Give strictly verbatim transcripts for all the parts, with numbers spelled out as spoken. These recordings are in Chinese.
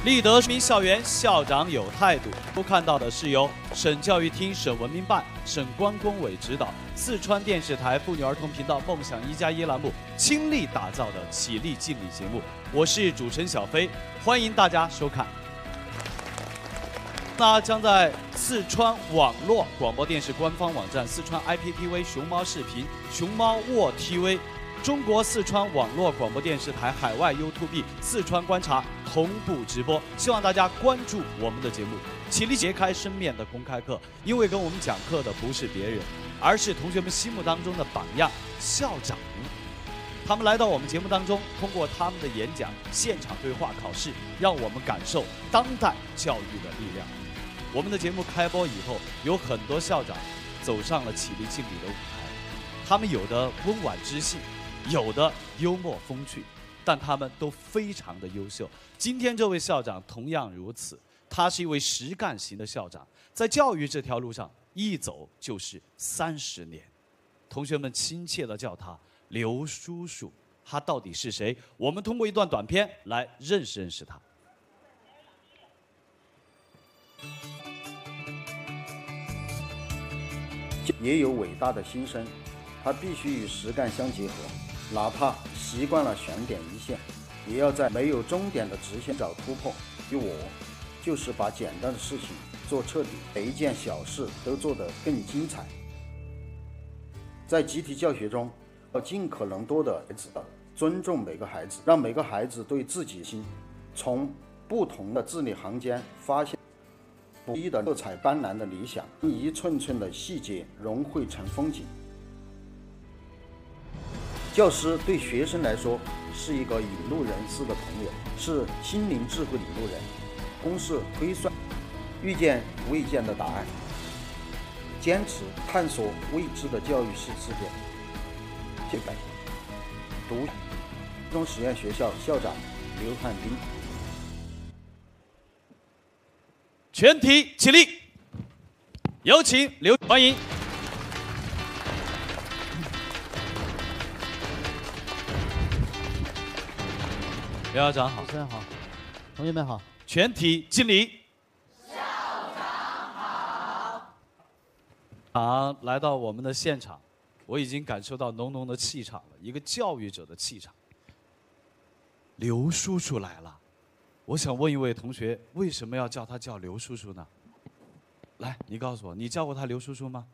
立德市民校园校长有态度。都看到的是由省教育厅、省文明办、省关工委指导，四川电视台妇女儿童频道“梦想一加一”栏目倾力打造的起立敬礼节目。我是主持人小飞，欢迎大家收看。那将在四川网络广播电视官方网站、四川 I P T V 熊猫视频、熊猫沃 T V、中国四川网络广播电视台海外 YouTube、四川观察同步直播，希望大家关注我们的节目。起立揭开生面的公开课，因为跟我们讲课的不是别人，而是同学们心目当中的榜样——校长。他们来到我们节目当中，通过他们的演讲、现场对话、考试，让我们感受当代教育的力量。我们的节目开播以后，有很多校长走上了起立敬礼的舞台，他们有的温婉知性，有的幽默风趣，但他们都非常的优秀。今天这位校长同样如此，他是一位实干型的校长，在教育这条路上一走就是三十年。同学们亲切地叫他刘叔叔。他到底是谁？我们通过一段短片来认识认识他。 也有伟大的新生，他必须与实干相结合，哪怕习惯了悬点一线，也要在没有终点的直线找突破。而我就是把简单的事情做彻底，每一件小事都做得更精彩。在集体教学中，要尽可能多的孩子尊重每个孩子，让每个孩子对自己心，从不同的字里行间发现不一的色彩斑斓的理想，一寸寸的细节融汇成风景。教师对学生来说是一个引路人似的朋友，是心灵智慧领路人，公式推算，遇见未见的答案，坚持探索未知的教育世世界。现在读中实验学校校长刘汉斌。 全体起立，有请刘，欢迎。刘校长好， 主持人好，同学们好， 全体敬礼。 校长好。 啊，来到我们的现场，我已经感受到浓浓的气场了，一个教育者的气场。刘叔叔来了。我想问一位同学，为什么要叫他叫刘叔叔呢？来，你告诉我，你叫过他刘叔叔吗？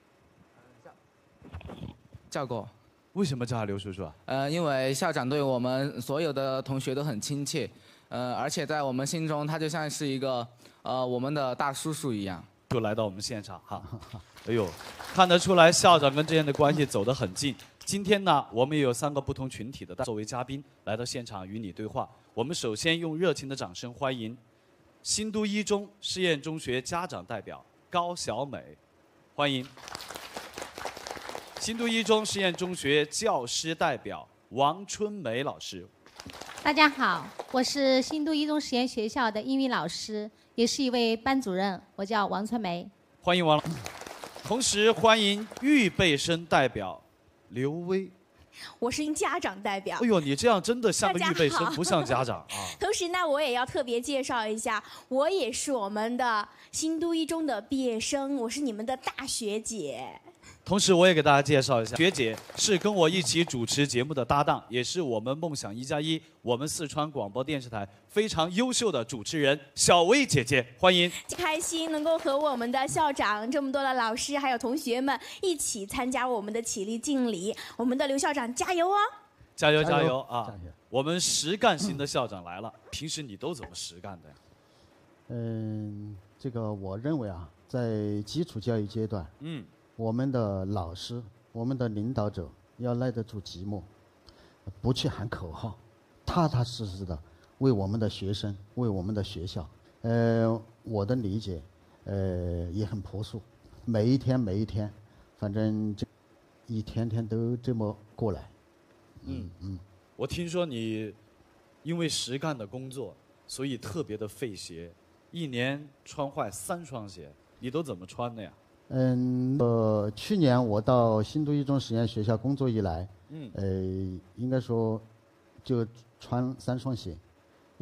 叫过。 为什么叫他刘叔叔啊？ 呃，因为校长对我们所有的同学都很亲切，呃，而且在我们心中，他就像是一个呃我们的大叔叔一样。 就来到我们现场哈，哎呦，看得出来校长跟之间的关系走得很近。今天呢，我们也有三个不同群体的作为嘉宾来到现场与你对话。我们首先用热情的掌声欢迎新都一中实验中学家长代表高小美，欢迎。新都一中实验中学教师代表王春梅老师。 大家好，我是新都一中实验学校的英语老师，也是一位班主任，我叫王春梅。 欢迎王老师。同时欢迎预备生代表刘薇。 我是家长代表。 哎呦，你这样真的像个预备生，不像家长啊。 同时呢，我也要特别介绍一下，我也是我们的新都一中的毕业生，我是你们的大学姐。 同时，我也给大家介绍一下，学姐是跟我一起主持节目的搭档，也是我们梦想一加一，我们四川广播电视台非常优秀的主持人小薇姐姐，欢迎。 开心能够和我们的校长、这么多的老师还有同学们一起参加我们的起立敬礼，我们的刘校长加油哦！ 加油加油啊！我们实干型的校长来了，平时你都怎么实干的呀？ 嗯，这个我认为啊，在基础教育阶段，嗯。我们的老师，我们的领导者要耐得住寂寞，不去喊口号，踏踏实实的为我们的学生，为我们的学校。呃，我的理解，呃，也很朴素，每一天每一天，反正就一天天都这么过来。 嗯嗯。我听说你因为实干的工作，所以特别的费鞋，一年穿坏三双鞋，你都怎么穿的呀？ 嗯，呃，去年我到新都一中实验学校工作以来，嗯，呃，应该说就穿三双鞋，因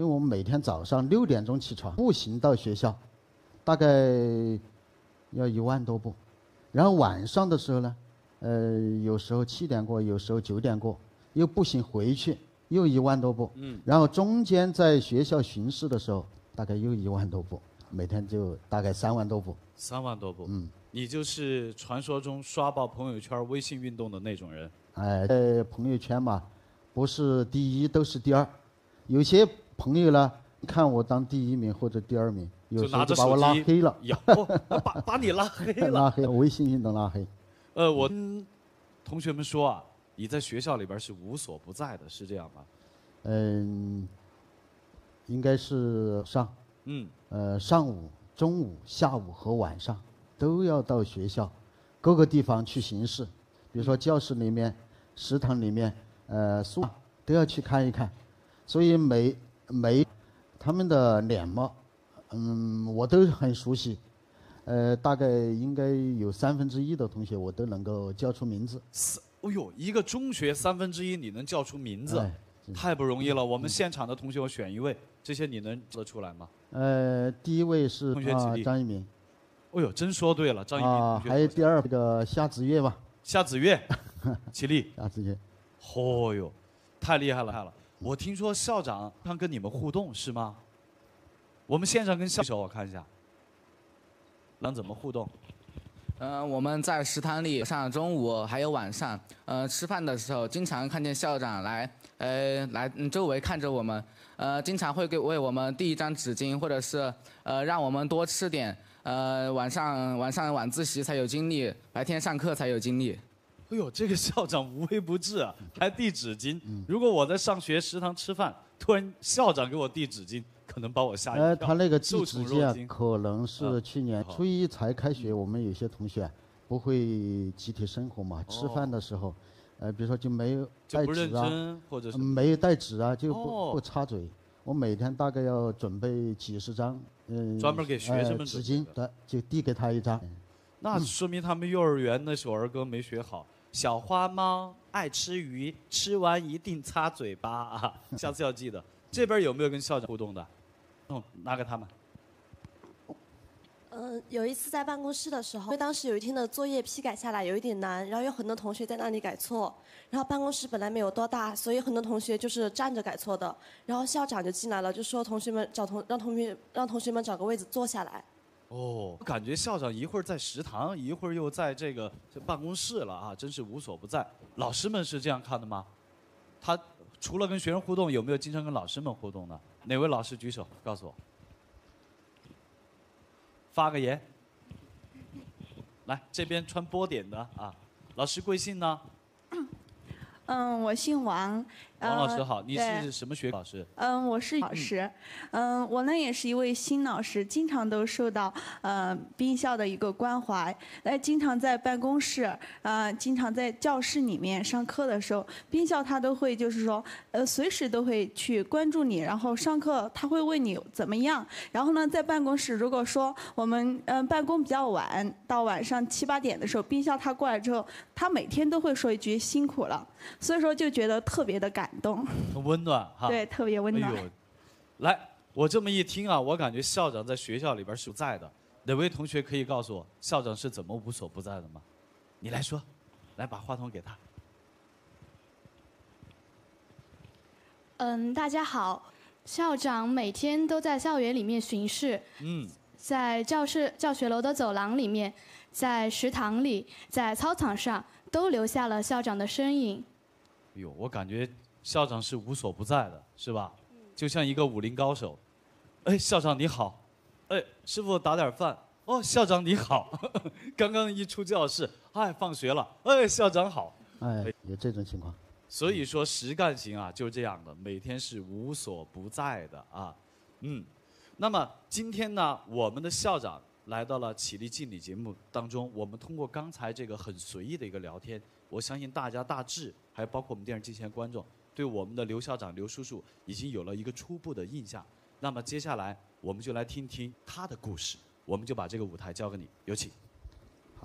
因为我们每天早上六点钟起床，步行到学校，大概要一万多步。然后晚上的时候呢，呃，有时候七点过，有时候九点过，又步行回去，又一万多步。嗯。然后中间在学校巡视的时候，大概又一万多步，每天就大概三万多步。 三万多步。嗯。你就是传说中刷爆朋友圈、微信运动的那种人。 哎，在朋友圈嘛，不是第一都是第二。有些朋友呢，看我当第一名或者第二名，有时候就把我拉黑了。 有，把把你拉黑了。 拉黑，微信运动拉黑。 呃，我跟同学们说啊，你在学校里边是无所不在的，是这样吗？ 嗯，应该是上。 嗯。 呃，上午、中午、下午和晚上都要到学校各个地方去巡视，比如说教室里面、食堂里面、呃宿都要去看一看，所以每每他们的脸貌，嗯，我都很熟悉，呃，大概应该有三分之一的同学我都能够叫出名字。 哦呦，一个中学三分之一你能叫出名字，哎、太不容易了。我们现场的同学，我选一位，这些你能叫得出来吗？ 呃，第一位是啊张一鸣。 哦呦，真说对了，张一鸣同学。 啊，还有第二这个夏子月吧。 夏子月，起立。 夏子月。 哦呦，太厉害了，太厉害了！我听说校长经常跟你们互动是吗？我们现场跟校长我看一下，能怎么互动？ 嗯、呃，我们在食堂里上中午还有晚上，呃，吃饭的时候经常看见校长来，呃，来周围看着我们，呃，经常会给为我们递一张纸巾，或者是呃让我们多吃点，呃，晚上晚上晚自习才有精力，白天上课才有精力。 哎呦，这个校长无微不至啊，还递纸巾。如果我在上学食堂吃饭，突然校长给我递纸巾，可能把我吓一跳。 呃，他那个递纸巾啊，可能是去年初一才开学，我们有些同学不会集体生活嘛，吃饭的时候，呃，比如说就没有带纸啊， 或者是没有带纸啊，就不不插嘴。我每天大概要准备几十张，嗯， 专门给学生们纸巾的，就递给他一张。 那说明他们幼儿园那首儿歌没学好。小花猫爱吃鱼，吃完一定擦嘴巴啊！下次要记得。这边有没有跟校长互动的？嗯，拿给他们。 嗯、呃，有一次在办公室的时候，因为当时有一天的作业批改下来有一点难，然后有很多同学在那里改错，然后办公室本来没有多大，所以很多同学就是站着改错的。然后校长就进来了，就说同学们找同让同学让同学们找个位置坐下来。 哦，感觉校长一会儿在食堂，一会儿又在这个这办公室了啊，真是无所不在。老师们是这样看的吗？他除了跟学生互动，有没有经常跟老师们互动呢？哪位老师举手告诉我？发个言。来，这边穿波点的啊，老师贵姓呢？ 嗯，我姓王。 王老师好，你是什么学老师？ 嗯，我是老师。嗯，我呢也是一位新老师，经常都受到呃宾校的一个关怀。呃，经常在办公室，呃，经常在教室里面上课的时候，宾校他都会就是说，呃，随时都会去关注你，然后上课他会问你怎么样。然后呢，在办公室如果说我们嗯、呃、办公比较晚，到晚上七八点的时候，宾校他过来之后，他每天都会说一句辛苦了，所以说就觉得特别的感动。 很温暖哈。 对，特别温暖。 哎呦，来，我这么一听啊，我感觉校长在学校里边是不在的。哪位同学可以告诉我，校长是怎么无所不在的吗？你来说，来把话筒给他。 嗯，大家好，校长每天都在校园里面巡视。嗯。在教室、教学楼的走廊里面，在食堂里，在操场上，都留下了校长的身影。 哎呦，我感觉校长是无所不在的，是吧？就像一个武林高手。哎，校长你好。哎，师傅打点饭。哦，校长你好。刚刚一出教室，哎，放学了。哎，校长好。 哎，有这种情况。 所以说实干型啊，就是这样的，每天是无所不在的啊。嗯，那么今天呢，我们的校长来到了起立敬礼节目当中，我们通过刚才这个很随意的一个聊天，我相信大家大致，还有包括我们电视机前观众，对我们的刘校长、刘叔叔已经有了一个初步的印象。那么接下来，我们就来听听他的故事。我们就把这个舞台交给你，有请。 好。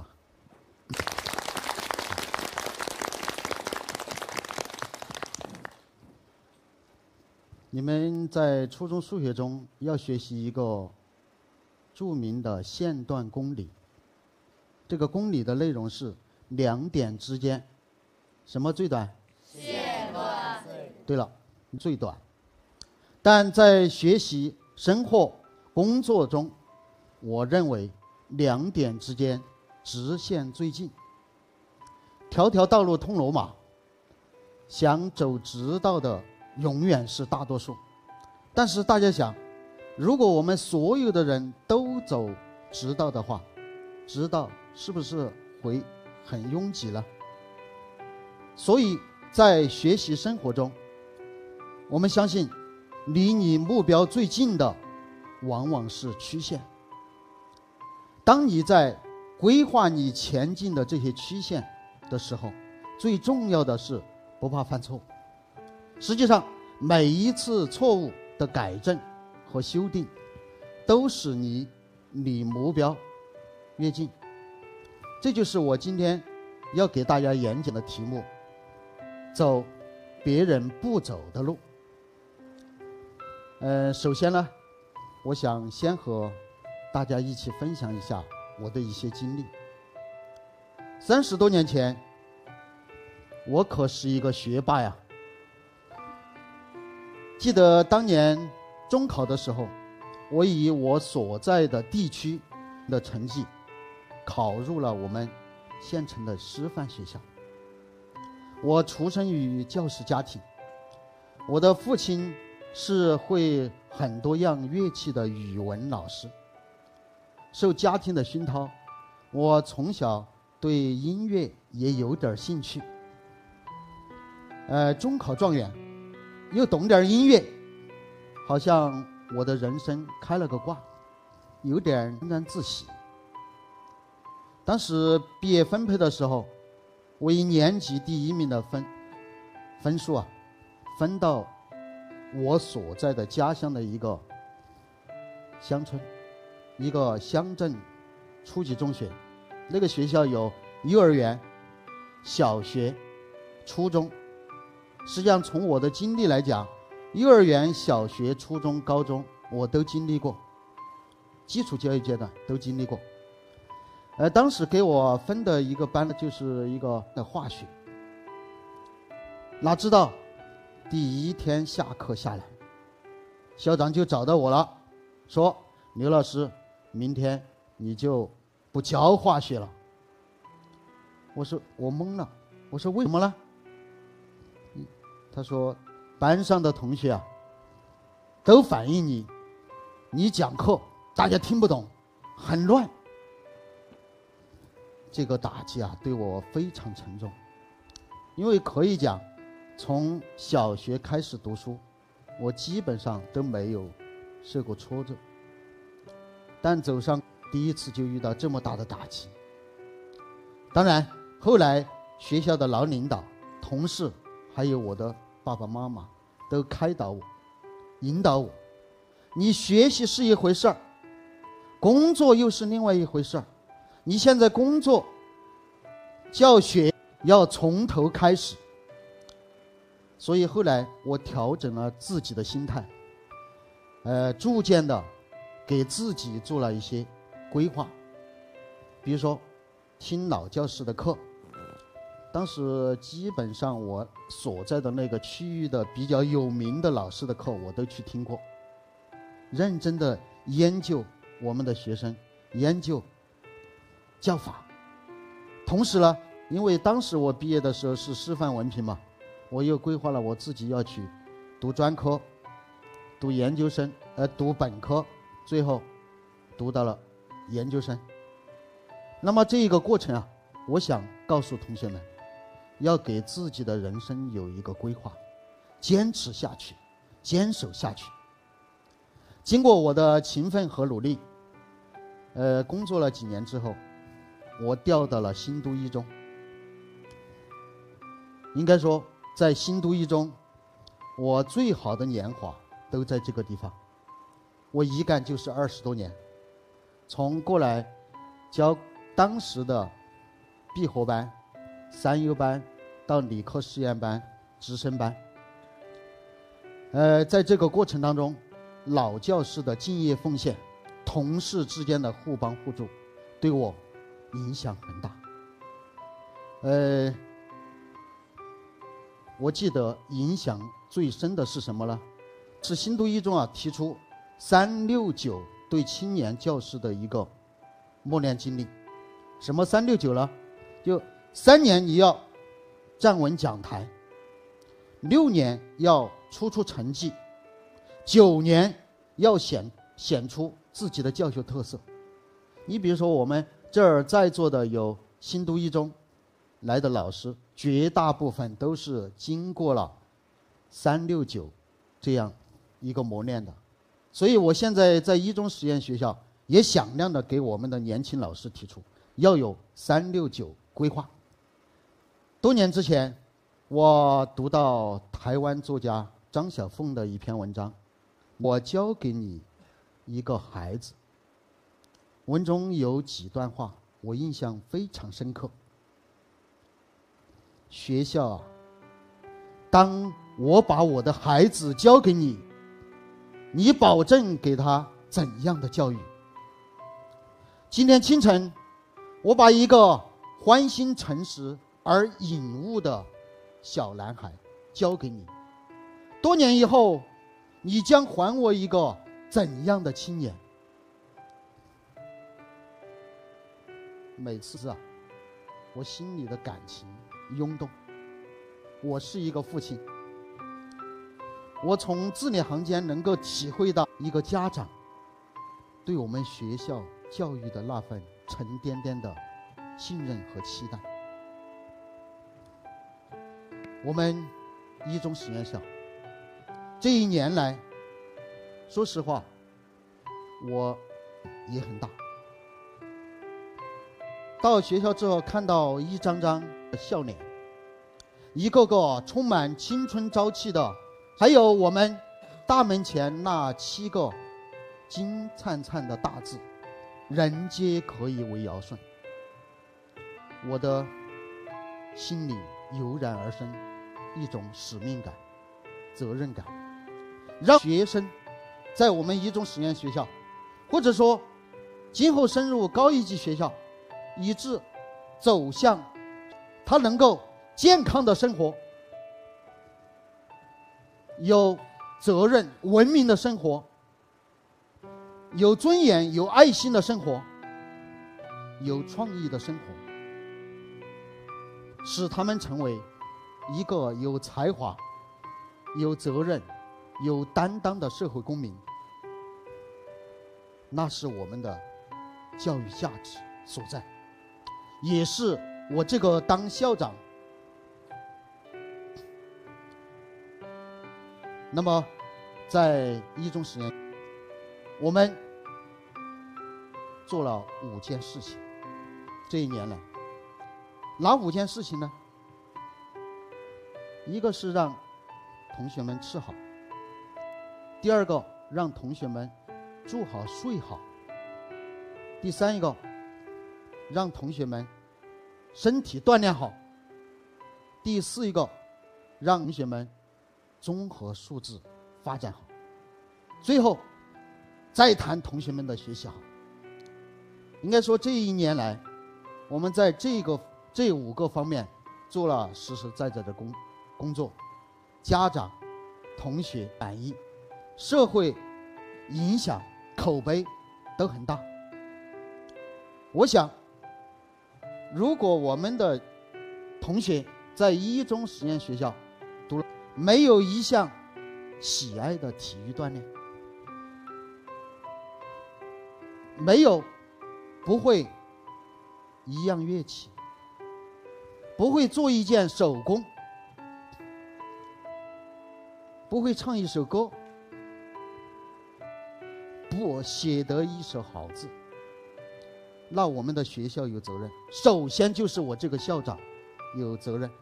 你们在初中数学中要学习一个著名的线段公理。这个公理的内容是两点之间，什么最短？ 线段。 对了，最短。但在学习、生活、工作中，我认为两点之间直线最近。条条道路通罗马，想走直道的永远是大多数。但是大家想，如果我们所有的人都走直道的话，直道是不是会很拥挤呢？所以在学习生活中，我们相信离你目标最近的往往是曲线。当你在规划你前进的这些曲线的时候，最重要的是不怕犯错。实际上每一次错误的改正和修订都使你离目标越近。这就是我今天要给大家演讲的题目，走别人不走的路。呃，首先呢，我想先和大家一起分享一下我的一些经历。三十多年前，我可是一个学霸呀。记得当年中考的时候，我以我所在的地区的成绩考入了我们县城的师范学校。我出生于教师家庭，我的父亲是会很多样乐器的语文老师。受家庭的熏陶，我从小对音乐也有点兴趣。呃，中考状元，又懂点音乐，好像我的人生开了个挂，有点沾沾自喜。当时毕业分配的时候，我以年级第一名的分分数啊，分到我所在的家乡的一个乡村，一个乡镇初级中学。那个学校有幼儿园、小学、初中。实际上从我的经历来讲，幼儿园、小学、初中、高中我都经历过，基础教育阶段都经历过。呃，当时给我分的一个班呢，就是一个的化学。哪知道第一天下课下来，校长就找到我了，说刘老师，明天你就不教化学了。我说我懵了，我说为什么呢？他说班上的同学啊都反映你你讲课大家听不懂，很乱。这个打击啊对我非常沉重，因为可以讲从小学开始读书，我基本上都没有受过挫折，但走上第一次就遇到这么大的打击。当然后来学校的老领导、同事还有我的爸爸妈妈都开导我、引导我，你学习是一回事儿，工作又是另外一回事儿。你现在工作教学要从头开始。所以后来我调整了自己的心态，呃，逐渐的给自己做了一些规划。比如说听老教师的课，当时基本上我所在的那个区域的比较有名的老师的课我都去听过，认真的研究我们的学生，研究教法。同时呢，因为当时我毕业的时候是师范文凭嘛，我又规划了我自己要去读专科、读研究生，呃，读本科，最后读到了研究生。那么这一个过程啊，我想告诉同学们，要给自己的人生有一个规划，坚持下去，坚守下去。经过我的勤奋和努力，呃，工作了几年之后，我调到了新都一中。应该说在新都一中，我最好的年华都在这个地方。我一干就是二十多年，从过来教当时的闭合班、三优班到理科实验班、直升班。 呃，在这个过程当中，老教师的敬业奉献，同事之间的互帮互助，对我影响很大。呃，我记得影响最深的是什么呢？是新都一中啊提出三六九对青年教师的一个磨练经历。什么三六九呢？就三年你要站稳讲台，六年要出出成绩，九年要显显出自己的教学特色。你比如说我们这儿在座的有新都一中来的老师，绝大部分都是经过了三六九这样一个磨练的。所以我现在在一中实验学校也响亮的给我们的年轻老师提出要有三六九规划。多年之前，我读到台湾作家张晓凤的一篇文章，我教给你一个孩子。文中有几段话我印象非常深刻。学校啊，当我把我的孩子交给你，你保证给他怎样的教育？今天清晨，我把一个欢心诚实而隐悟的小男孩交给你，多年以后，你将还我一个怎样的青年？每次啊，我心里的感情涌动。我是一个父亲，我从字里行间能够体会到一个家长对我们学校教育的那份沉甸甸的信任和期待。我们一中实验校这一年来，说实话，我也很大。到学校之后，看到一张张的笑脸，一个个充满青春朝气的，还有我们大门前那七个金灿灿的大字，人皆可以为尧舜。我的心里油然而生一种使命感、责任感，让学生在我们一中实验学校，或者说今后升入高一级学校，以致走向他能够健康的生活，有责任、文明的生活，有尊严、有爱心的生活，有创意的生活，使他们成为一个有才华、有责任、有担当的社会公民。那是我们的教育价值所在，也是我这个当校长。那么在一中实验，我们做了五件事情。这一年来，哪五件事情呢？一个是让同学们吃好，第二个让同学们住好睡好，第三一个让同学们身体锻炼好，第四一个让同学们综合素质发展好，最后再谈同学们的学习好。应该说这一年来，我们在这个这五个方面做了实实在在的工工作，家长、同学满意，社会影响、口碑都很大。我想，如果我们的同学在一中实验学校读了，没有一项喜爱的体育锻炼，没有不会一样乐器，不会做一件手工，不会唱一首歌，不写得一手好字，那我们的学校有责任。首先就是我这个校长有责任。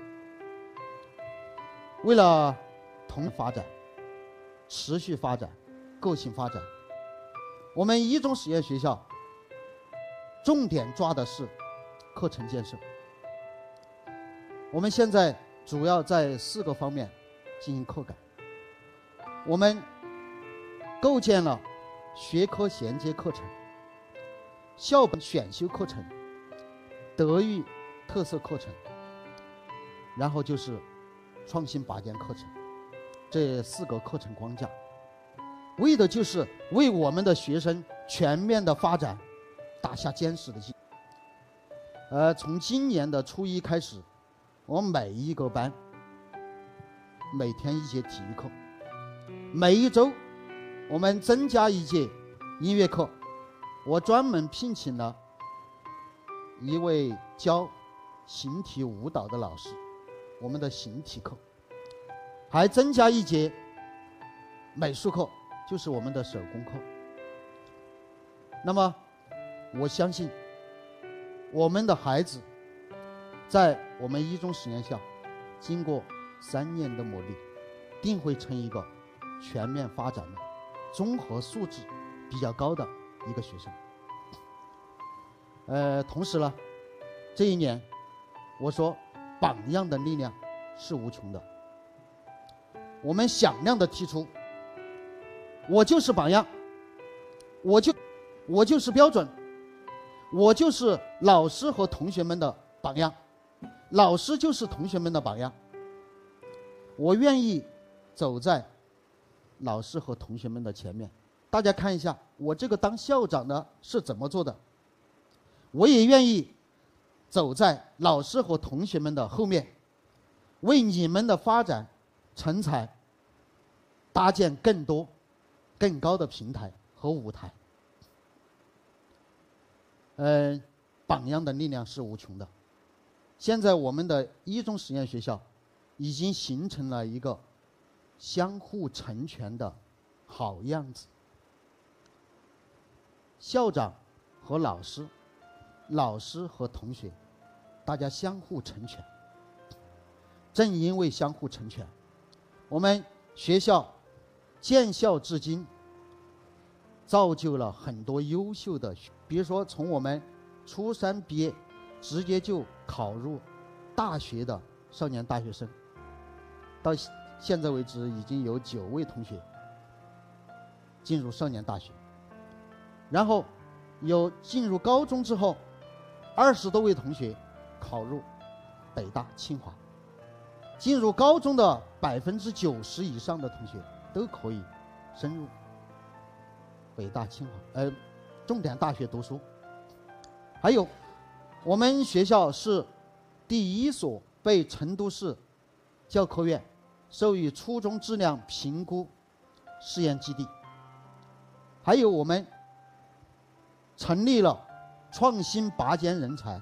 为了同发展、持续发展、个性发展，我们一中实验学校重点抓的是课程建设。我们现在主要在四个方面进行课改。 我们构建了学科衔接课程、校本选修课程、德育特色课程，然后就是创新拔尖课程，这四个课程框架，为的就是为我们的学生全面的发展打下坚实的基础。呃，从今年的初一开始，我每一个班每天一节体育课，每一周我们增加一节音乐课。我专门聘请了一位教形体舞蹈的老师，我们的形体课，还增加一节美术课，就是我们的手工课。那么我相信我们的孩子在我们一中实验校经过三年的磨砺，定会成一个全面发展的综合素质比较高的一个学生。呃，同时呢，这一年我说榜样的力量是无穷的，我们响亮的提出，我就是榜样，我就我就是标准，我就是老师和同学们的榜样，老师就是同学们的榜样。我愿意走在老师和同学们的前面。大家看一下我这个当校长的是怎么做的，我也愿意走在老师和同学们的后面，为你们的发展成才搭建更多更高的平台和舞台。呃，榜样的力量是无穷的。现在我们的一中实验学校已经形成了一个相互成全的好样子。校长和老师，老师和同学，大家相互成全。正因为相互成全，我们学校建校至今，造就了很多优秀的，比如说从我们初三毕业直接就考入大学的少年大学生，到现在为止已经有九位同学进入少年大学，然后有进入高中之后二十多位同学考入北大清华，进入高中的百分之九十以上的同学都可以升入北大清华呃重点大学读书。还有我们学校是第一所被成都市教科院授予初中质量评估试验基地，还有我们成立了创新拔尖人才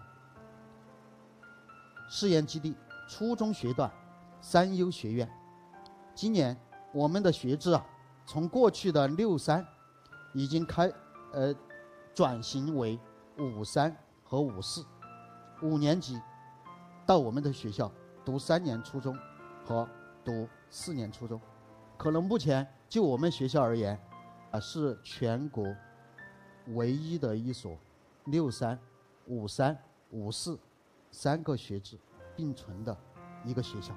试验基地初中学段三优学院。今年我们的学制啊，从过去的六三已经开呃转型为五三和五四，五年级到我们的学校读三年初中和读四年初中。可能目前就我们学校而言啊，是全国唯一的一所六三、五三、五四三个学制并存的一个学校。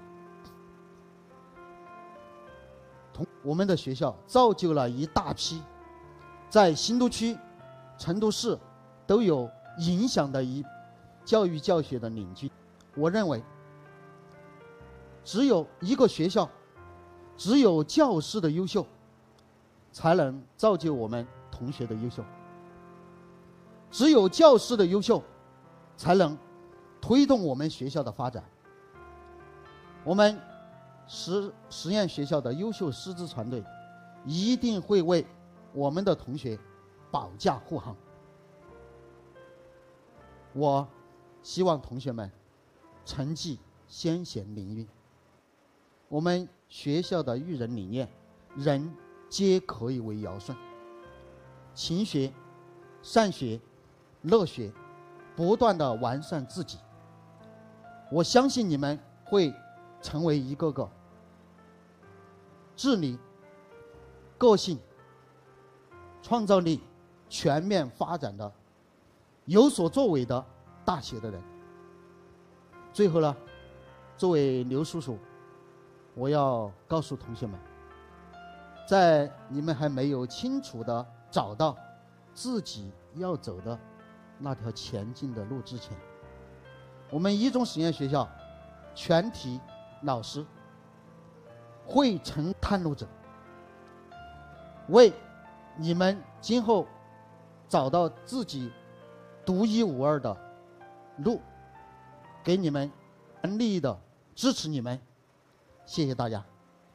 同我们的学校造就了一大批在新都区、成都市都有影响的一教育教学的领军。我认为只有一个学校，只有教师的优秀，才能造就我们同学的优秀；只有教师的优秀，才能推动我们学校的发展。我们实实验学校的优秀师资团队一定会为我们的同学保驾护航。我希望同学们成绩先显灵韵。我们学校的育人理念，人皆可以为尧舜，勤学、善学、乐学，不断的完善自己。我相信你们会成为一个个智力、个性、创造力全面发展的、有所作为的大写的人。最后呢，作为刘叔叔，我要告诉同学们， 在你们还没有清楚的找到自己要走的那条前进的路之前，我们一中实验学校全体老师会成探路者，为你们今后找到自己独一无二的路，给你们全力的支持你们。谢谢大家。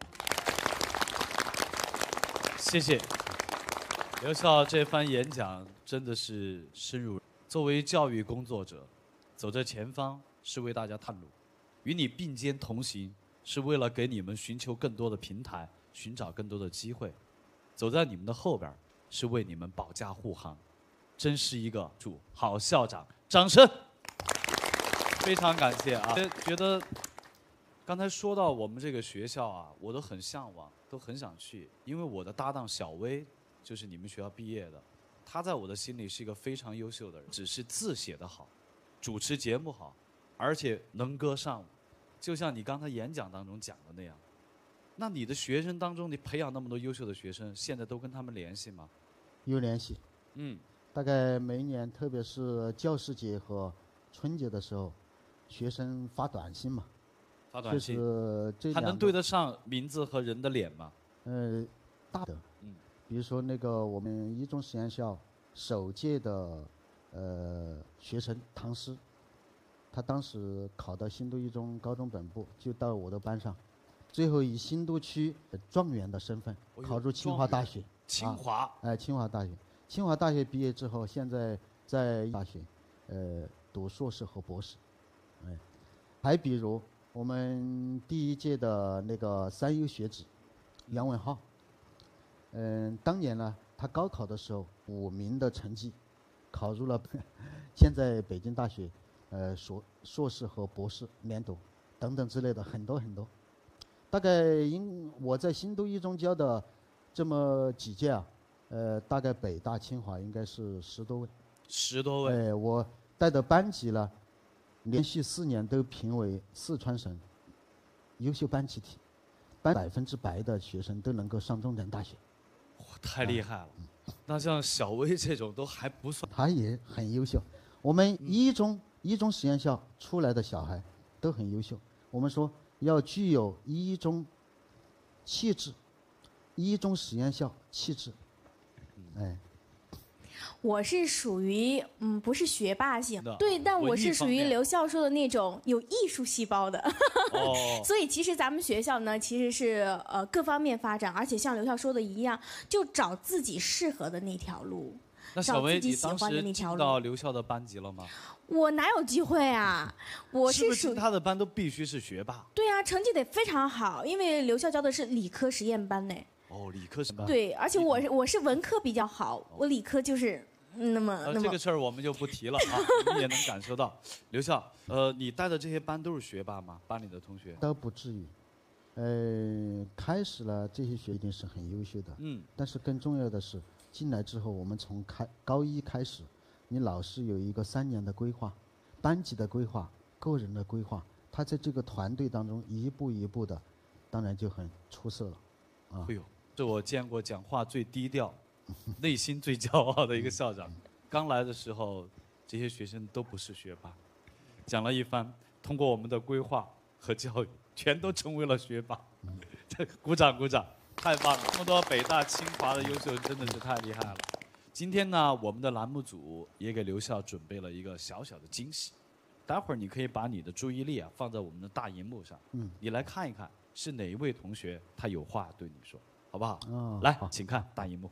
谢谢刘校这番演讲真的是深入。作为教育工作者，走在前方是为大家探路，与你并肩同行是为了给你们寻求更多的平台，寻找更多的机会。走在你们的后边是为你们保驾护航，真是一个主好校长，掌声！非常感谢啊！觉得刚才说到我们这个学校啊，我都很向往，都很想去，因为我的搭档小薇就是你们学校毕业的，她在我的心里是一个非常优秀的人，只是字写得好，主持节目好，而且能歌善舞，就像你刚才演讲当中讲的那样。那你的学生当中，你培养那么多优秀的学生，现在都跟他们联系吗？有联系。嗯，大概每一年，特别是教师节和春节的时候，学生发短信嘛。发短信。就是这还能对得上名字和人的脸吗？呃，大的。嗯。比如说那个我们一中实验校首届的呃学生唐诗，他当时考到新都一中高中本部，就到我的班上。最后以新都区状元的身份考入清华大学。清华。哎、呃，清华大学。清华大学毕业之后，现在在大学，呃，读硕士和博士。哎，还比如我们第一届的那个三优学子杨文浩，嗯、呃，当年呢，他高考的时候五名的成绩，考入了现在北京大学，呃，硕硕士和博士连读等等之类的很多很多。大概因我在新都一中教的这么几届啊，呃，大概北大清华应该是十多位。十多位。哎，我带的班级呢，连续四年都评为四川省优秀班集体，班百分之百的学生都能够上重点大学。哇，太厉害了！啊、那像小薇这种都还不算，他也很优秀。我们一中、嗯、一中实验校出来的小孩都很优秀。我们说。要具有一中气质，一中实验校气质。哎，我是属于嗯不是学霸型，对，但我是属于刘教授的那种有艺术细胞的。哦、所以其实咱们学校呢，其实是呃各方面发展，而且像刘教授的一样，就找自己适合的那条路。那小薇，你当时进到刘校的班级了吗？我哪有机会啊！我是属是不是他的班都必须是学霸？对啊，成绩得非常好，因为刘校教的是理科实验班呢。哦，理科实验班。对，而且我是我是文科比较好，我理科就是那么那么。这个事儿我们就不提了啊，你们也能感受到。刘校，呃，你带的这些班都是学霸吗？班里的同学？都不至于。呃，开始了这些学一定是很优秀的，嗯，但是更重要的是。进来之后，我们从开高一开始，你老师有一个三年的规划，班级的规划，个人的规划，他在这个团队当中一步一步的，当然就很出色了。啊，哎呦，是我见过讲话最低调、内心最骄傲的一个校长。刚来的时候，这些学生都不是学霸，讲了一番，通过我们的规划和教育，全都成为了学霸。鼓掌鼓掌。太棒了！这么多北大、清华的优秀，真的是太厉害了。今天呢，我们的栏目组也给刘校准备了一个小小的惊喜。待会儿你可以把你的注意力啊放在我们的大荧幕上，嗯，你来看一看是哪一位同学他有话对你说，好不好？哦，来，请看大荧幕。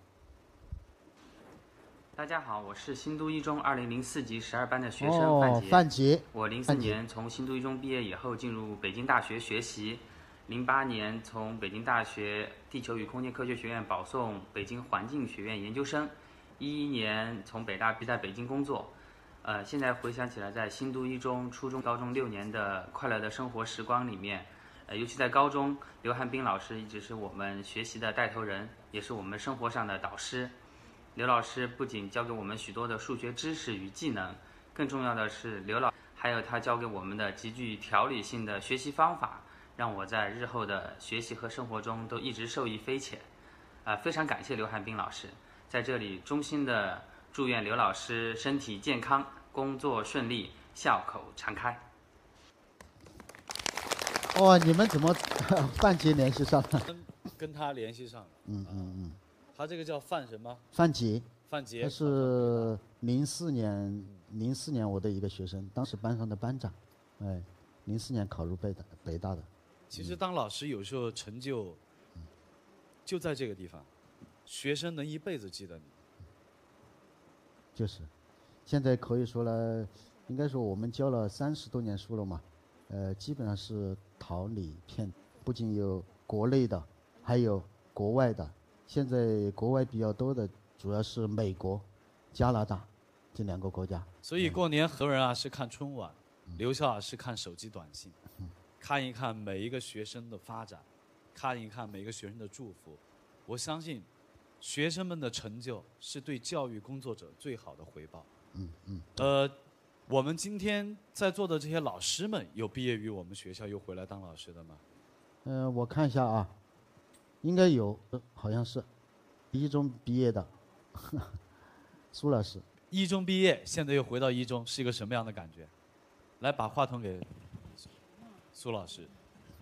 大家好，我是新都一中二零零四级十二班的学生范杰。哦，范杰。我零四年从新都一中毕业以后，进入北京大学学习。零八年从北京大学地球与空间科学学院保送北京环境学院研究生，一一年从北大毕在北京工作，呃，现在回想起来，在新都一中初中、高中六年的快乐的生活时光里面，呃，尤其在高中，刘汉斌老师一直是我们学习的带头人，也是我们生活上的导师。刘老师不仅教给我们许多的数学知识与技能，更重要的是，刘老还有他教给我们的极具条理性的学习方法。让我在日后的学习和生活中都一直受益匪浅。 啊、呃，非常感谢刘汉斌老师，在这里衷心的祝愿刘老师身体健康，工作顺利，笑口常开。 哦，你们怎么范杰联系上了？ 跟跟他联系上了。 嗯嗯嗯。 他这个叫范什么？ 范杰。 范杰。 他是零四年，零四年我的一个学生，当时班上的班长，哎，零四年考入北大北大的。 其实当老师有时候成就，就在这个地方，学生能一辈子记得你。 就是，现在可以说了，应该说我们教了三十多年书了嘛，呃，基本上是桃李片，不仅有国内的，还有国外的。现在国外比较多的主要是美国、加拿大这两个国家。 所以过年很多人啊是看春晚，留校啊是看手机短信。看一看每一个学生的发展，看一看每个学生的祝福，我相信，学生们的成就是对教育工作者最好的回报。 嗯嗯。 呃，我们今天在座的这些老师们，有毕业于我们学校又回来当老师的吗？ 嗯、呃，我看一下啊，应该有，好像是，一中毕业的，苏老师。 一中毕业，现在又回到一中，是一个什么样的感觉？来，把话筒给。苏老师，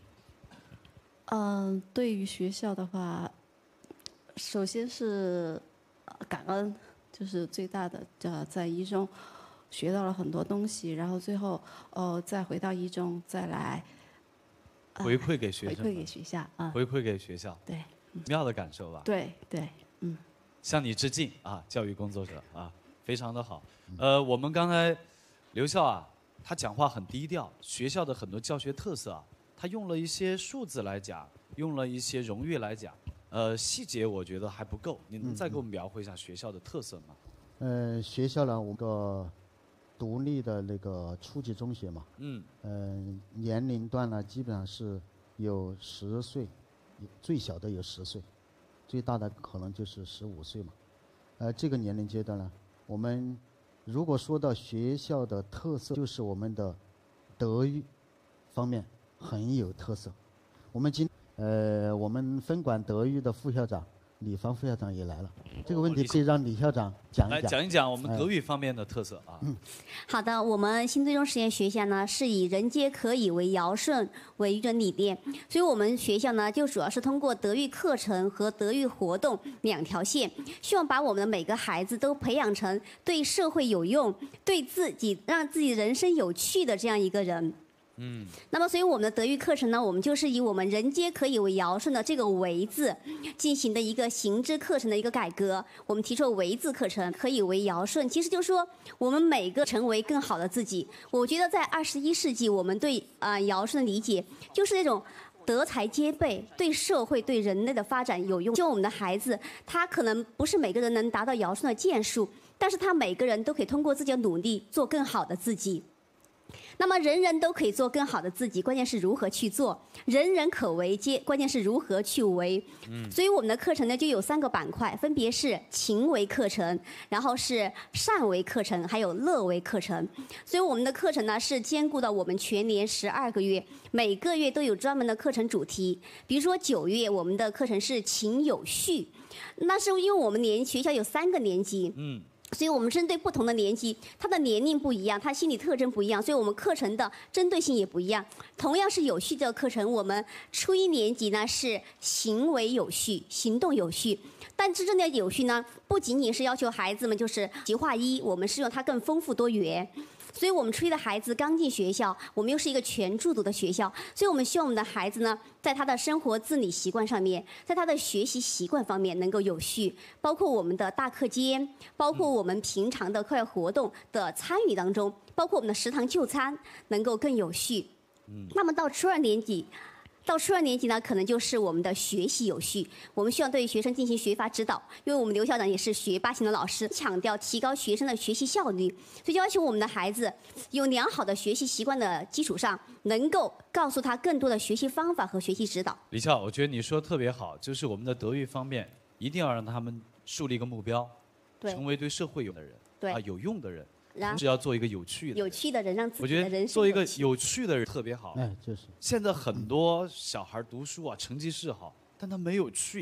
嗯、呃，对于学校的话，首先是感恩，就是最大的，呃，在一中学到了很多东西，然后最后哦再回到一中再来、 呃、回馈给学生， 回馈给学校啊、嗯， 回馈给学校， 对， 妙的感受吧？ 对对，嗯， 向你致敬啊，教育工作者啊，非常的好。呃，我们刚才刘校啊。他讲话很低调，学校的很多教学特色啊，他用了一些数字来讲，用了一些荣誉来讲，呃，细节我觉得还不够。你能再给我们描绘一下学校的特色吗？ 呃，学校呢，我们个独立的那个初级中学嘛， 嗯， 呃，年龄段呢基本上是有十岁，最小的有十岁，最大的可能就是十五岁嘛。呃，这个年龄阶段呢，我们。如果说到学校的特色，就是我们的德育方面很有特色。我们今呃，我们分管德育的副校长李芳副校长也来了，这个问题可以让李校长讲一讲。 来讲一讲我们德育方面的特色啊。 嗯，好的，我们新最终实验学校呢是以人皆可以为尧舜为一种理念，所以我们学校呢就主要是通过德育课程和德育活动两条线，希望把我们的每个孩子都培养成对社会有用、对自己让自己人生有趣的这样一个人。 嗯， 那么所以我们的德育课程呢，我们就是以我们人皆可以为尧舜的这个为字进行的一个行知课程的一个改革。我们提出为字课程，可以为尧舜，其实就是说我们每个成为更好的自己。我觉得在二十一世纪，我们对啊、呃、尧舜的理解就是那种德才兼备，对社会对人类的发展有用。就我们的孩子，他可能不是每个人能达到尧舜的建树，但是他每个人都可以通过自己的努力做更好的自己。那么人人都可以做更好的自己，关键是如何去做。人人可为，皆关键是如何去为。嗯，所以我们的课程呢就有三个板块，分别是勤为课程，然后是善为课程，还有乐为课程。所以我们的课程呢是兼顾到我们全年十二个月，每个月都有专门的课程主题。比如说九月我们的课程是勤有序，那是因为我们年学校有三个年级。嗯。所以我们针对不同的年级，他的年龄不一样，他心理特征不一样，所以我们课程的针对性也不一样。同样是有序的课程，我们初一年级呢是行为有序，行动有序。但真正的有序呢，不仅仅是要求孩子们就是习化一，我们是用它更丰富多元。所以我们初一的孩子刚进学校，我们又是一个全住读的学校，所以我们希望我们的孩子呢，在他的生活自理习惯上面，在他的学习习惯方面能够有序，包括我们的大课间，包括我们平常的课外活动的参与当中，包括我们的食堂就餐能够更有序。嗯，那么到初二年级。到初二年级呢，可能就是我们的学习有序。我们需要对学生进行学法指导，因为我们刘校长也是学霸型的老师，强调提高学生的学习效率，所以要求我们的孩子有良好的学习习惯的基础上，能够告诉他更多的学习方法和学习指导。 李翘，我觉得你说得特别好，就是我们的德育方面一定要让他们树立一个目标，成为对社会有用的人， 对啊有用的人。只要做一个有趣的、 有趣的人，让自己的人生我觉得做一个有趣的人特别好。 哎，就是。 现在很多小孩读书啊，成绩是好，但他没有趣，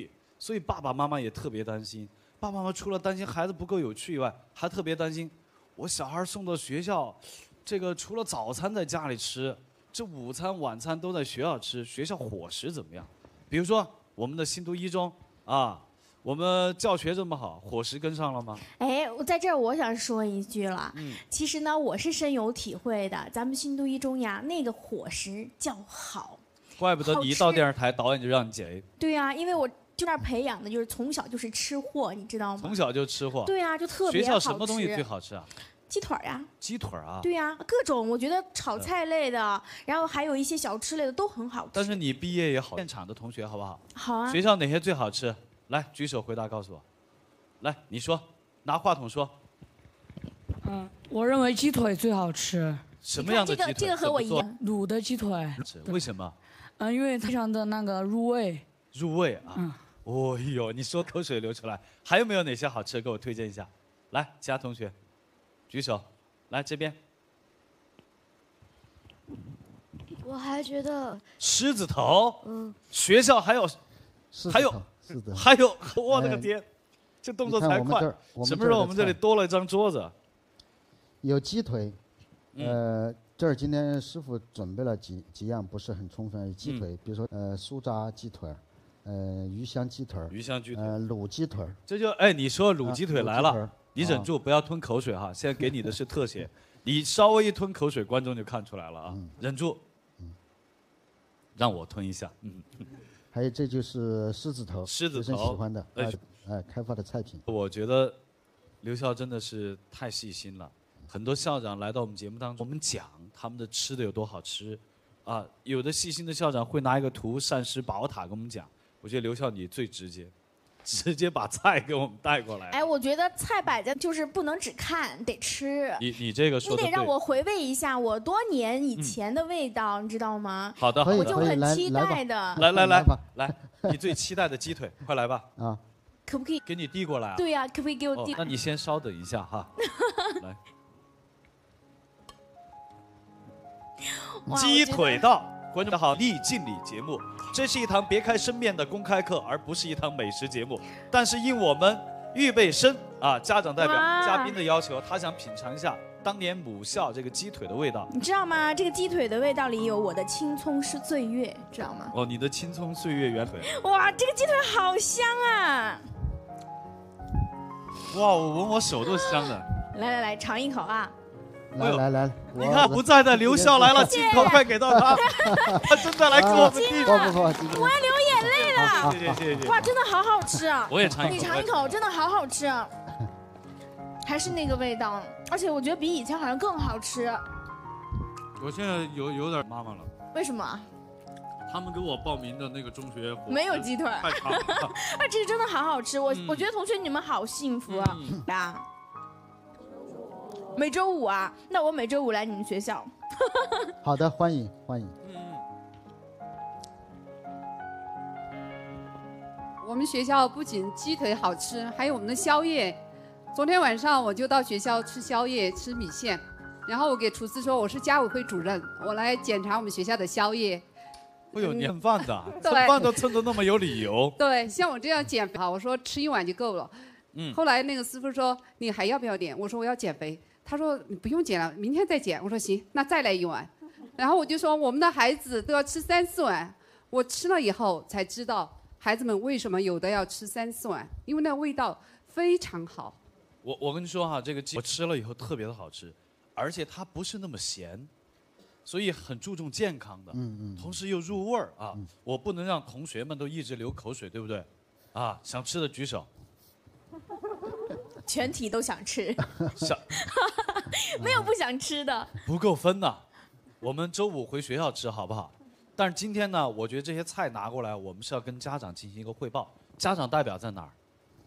所以爸爸妈妈也特别担心。爸爸妈妈除了担心孩子不够有趣以外，还特别担心我小孩送到学校，这个除了早餐在家里吃，这午餐晚餐都在学校吃，学校伙食怎么样？比如说我们的新都一中啊。我们教学这么好，伙食跟上了吗？ 哎，我在这儿我想说一句了。嗯，其实呢，我是深有体会的。咱们新都一中呀，那个伙食较好。 怪不得你一到电视台，导演就让你减。 对呀、啊，因为我就那儿培养的，就是从小就是吃货，你知道吗？ 从小就吃货。 对呀、啊，就特别好吃。 学校什么东西最好吃啊？ 鸡腿呀。 鸡腿啊。 对呀、啊，各种我觉得炒菜类的，然后还有一些小吃类的都很好吃。 但是你毕业也好，现场的同学好不好？ 好啊。 学校哪些最好吃？来，举手回答，告诉我。来，你说，拿话筒说。 嗯，我认为鸡腿最好吃。 什么样的鸡腿？ 这个这个和我一样。 卤的鸡腿。 为什么？ 嗯，因为非常的那个入味。 入味啊。 嗯。 哦呦，你说口水流出来。还有没有哪些好吃的？给我推荐一下。来，其他同学，举手。来这边。 我还觉得。 狮子头。 嗯。 学校还有。还有， 是的， 还有，我的个天，这动作才快！什么时候我们这里多了一张桌子？ 有鸡腿，呃，这儿今天师傅准备了几几样不是很充分，鸡腿，比如说呃酥炸鸡腿，呃鱼香鸡腿， 鱼香鸡腿， 呃卤鸡腿。 这就哎，你说卤鸡腿来了，你忍住不要吞口水哈，现在给你的是特写，你稍微一吞口水，观众就看出来了啊，忍住，让我吞一下，嗯。 还有这就是狮子头， 狮子头学生喜欢的，哎，哎，开发的菜品。 我觉得刘校真的是太细心了，很多校长来到我们节目当中，我们讲他们的吃的有多好吃，啊，有的细心的校长会拿一个图膳食宝塔跟我们讲。我觉得刘校你最直接，直接把菜给我们带过来。 哎，我觉得菜摆在就是不能只看，得吃。 你你这个说的对。 你得让我回味一下我多年以前的味道，嗯、你知道吗？ 好的，好的， 我就很期待的。 来来来来，你最期待的鸡腿，快来吧！ 啊， 可不可以给你递过来啊？ 对呀、啊，可不可以给我递？ 哦、那你先稍等一下哈。来，鸡腿到。观众好，立敬礼节目，这是一堂别开生面的公开课，而不是一堂美食节目。但是因我们预备生啊，家长代表嘉宾的要求，他想品尝一下当年母校这个鸡腿的味道。 你知道吗？这个鸡腿的味道里有我的青葱是岁月，知道吗？ 哦，你的青葱岁月原腿。 哇，这个鸡腿好香啊！ 哇，我闻我手都香的。 来来来，尝一口啊！ 来来来， 你看不在的刘校来了，镜头快给到他，他真的来给我们递。 不不不， 我要流眼泪了。 谢谢谢谢。 哇，真的好好吃啊！ 我也尝一口， 你尝一口，真的好好吃，还是那个味道，而且我觉得比以前好像更好吃。 我现在有有点妈妈了。 为什么？ 他们给我报名的那个中学没有鸡腿， 太长了。 啊，这真的好好吃，我我觉得同学你们好幸福啊呀！每周五啊，那我每周五来你们学校。 好的，欢迎欢迎。 嗯。 我们学校不仅鸡腿好吃，还有我们的宵夜。昨天晚上我就到学校吃宵夜，吃米线，然后我给厨师说我是家委会主任，我来检查我们学校的宵夜。 哎呦，你很饭的，蹭饭都蹭得那么有理由。 对，像我这样减肥，我说吃一碗就够了。嗯。后来那个师傅说你还要不要点？我说我要减肥。他说你不用减了，明天再减。我说行，那再来一碗。然后我就说我们的孩子都要吃三四碗。我吃了以后才知道，孩子们为什么有的要吃三四碗，因为那味道非常好。 我我跟你说哈，这个鸡我吃了以后特别的好吃，而且它不是那么咸，所以很注重健康的，嗯嗯，同时又入味儿啊。嗯、我不能让同学们都一直流口水，对不对？啊，想吃的举手。 全体都想吃， 想没有不想吃的， 不够分呐。我们周五回学校吃好不好？但是今天呢，我觉得这些菜拿过来，我们是要跟家长进行一个汇报。家长代表在哪儿？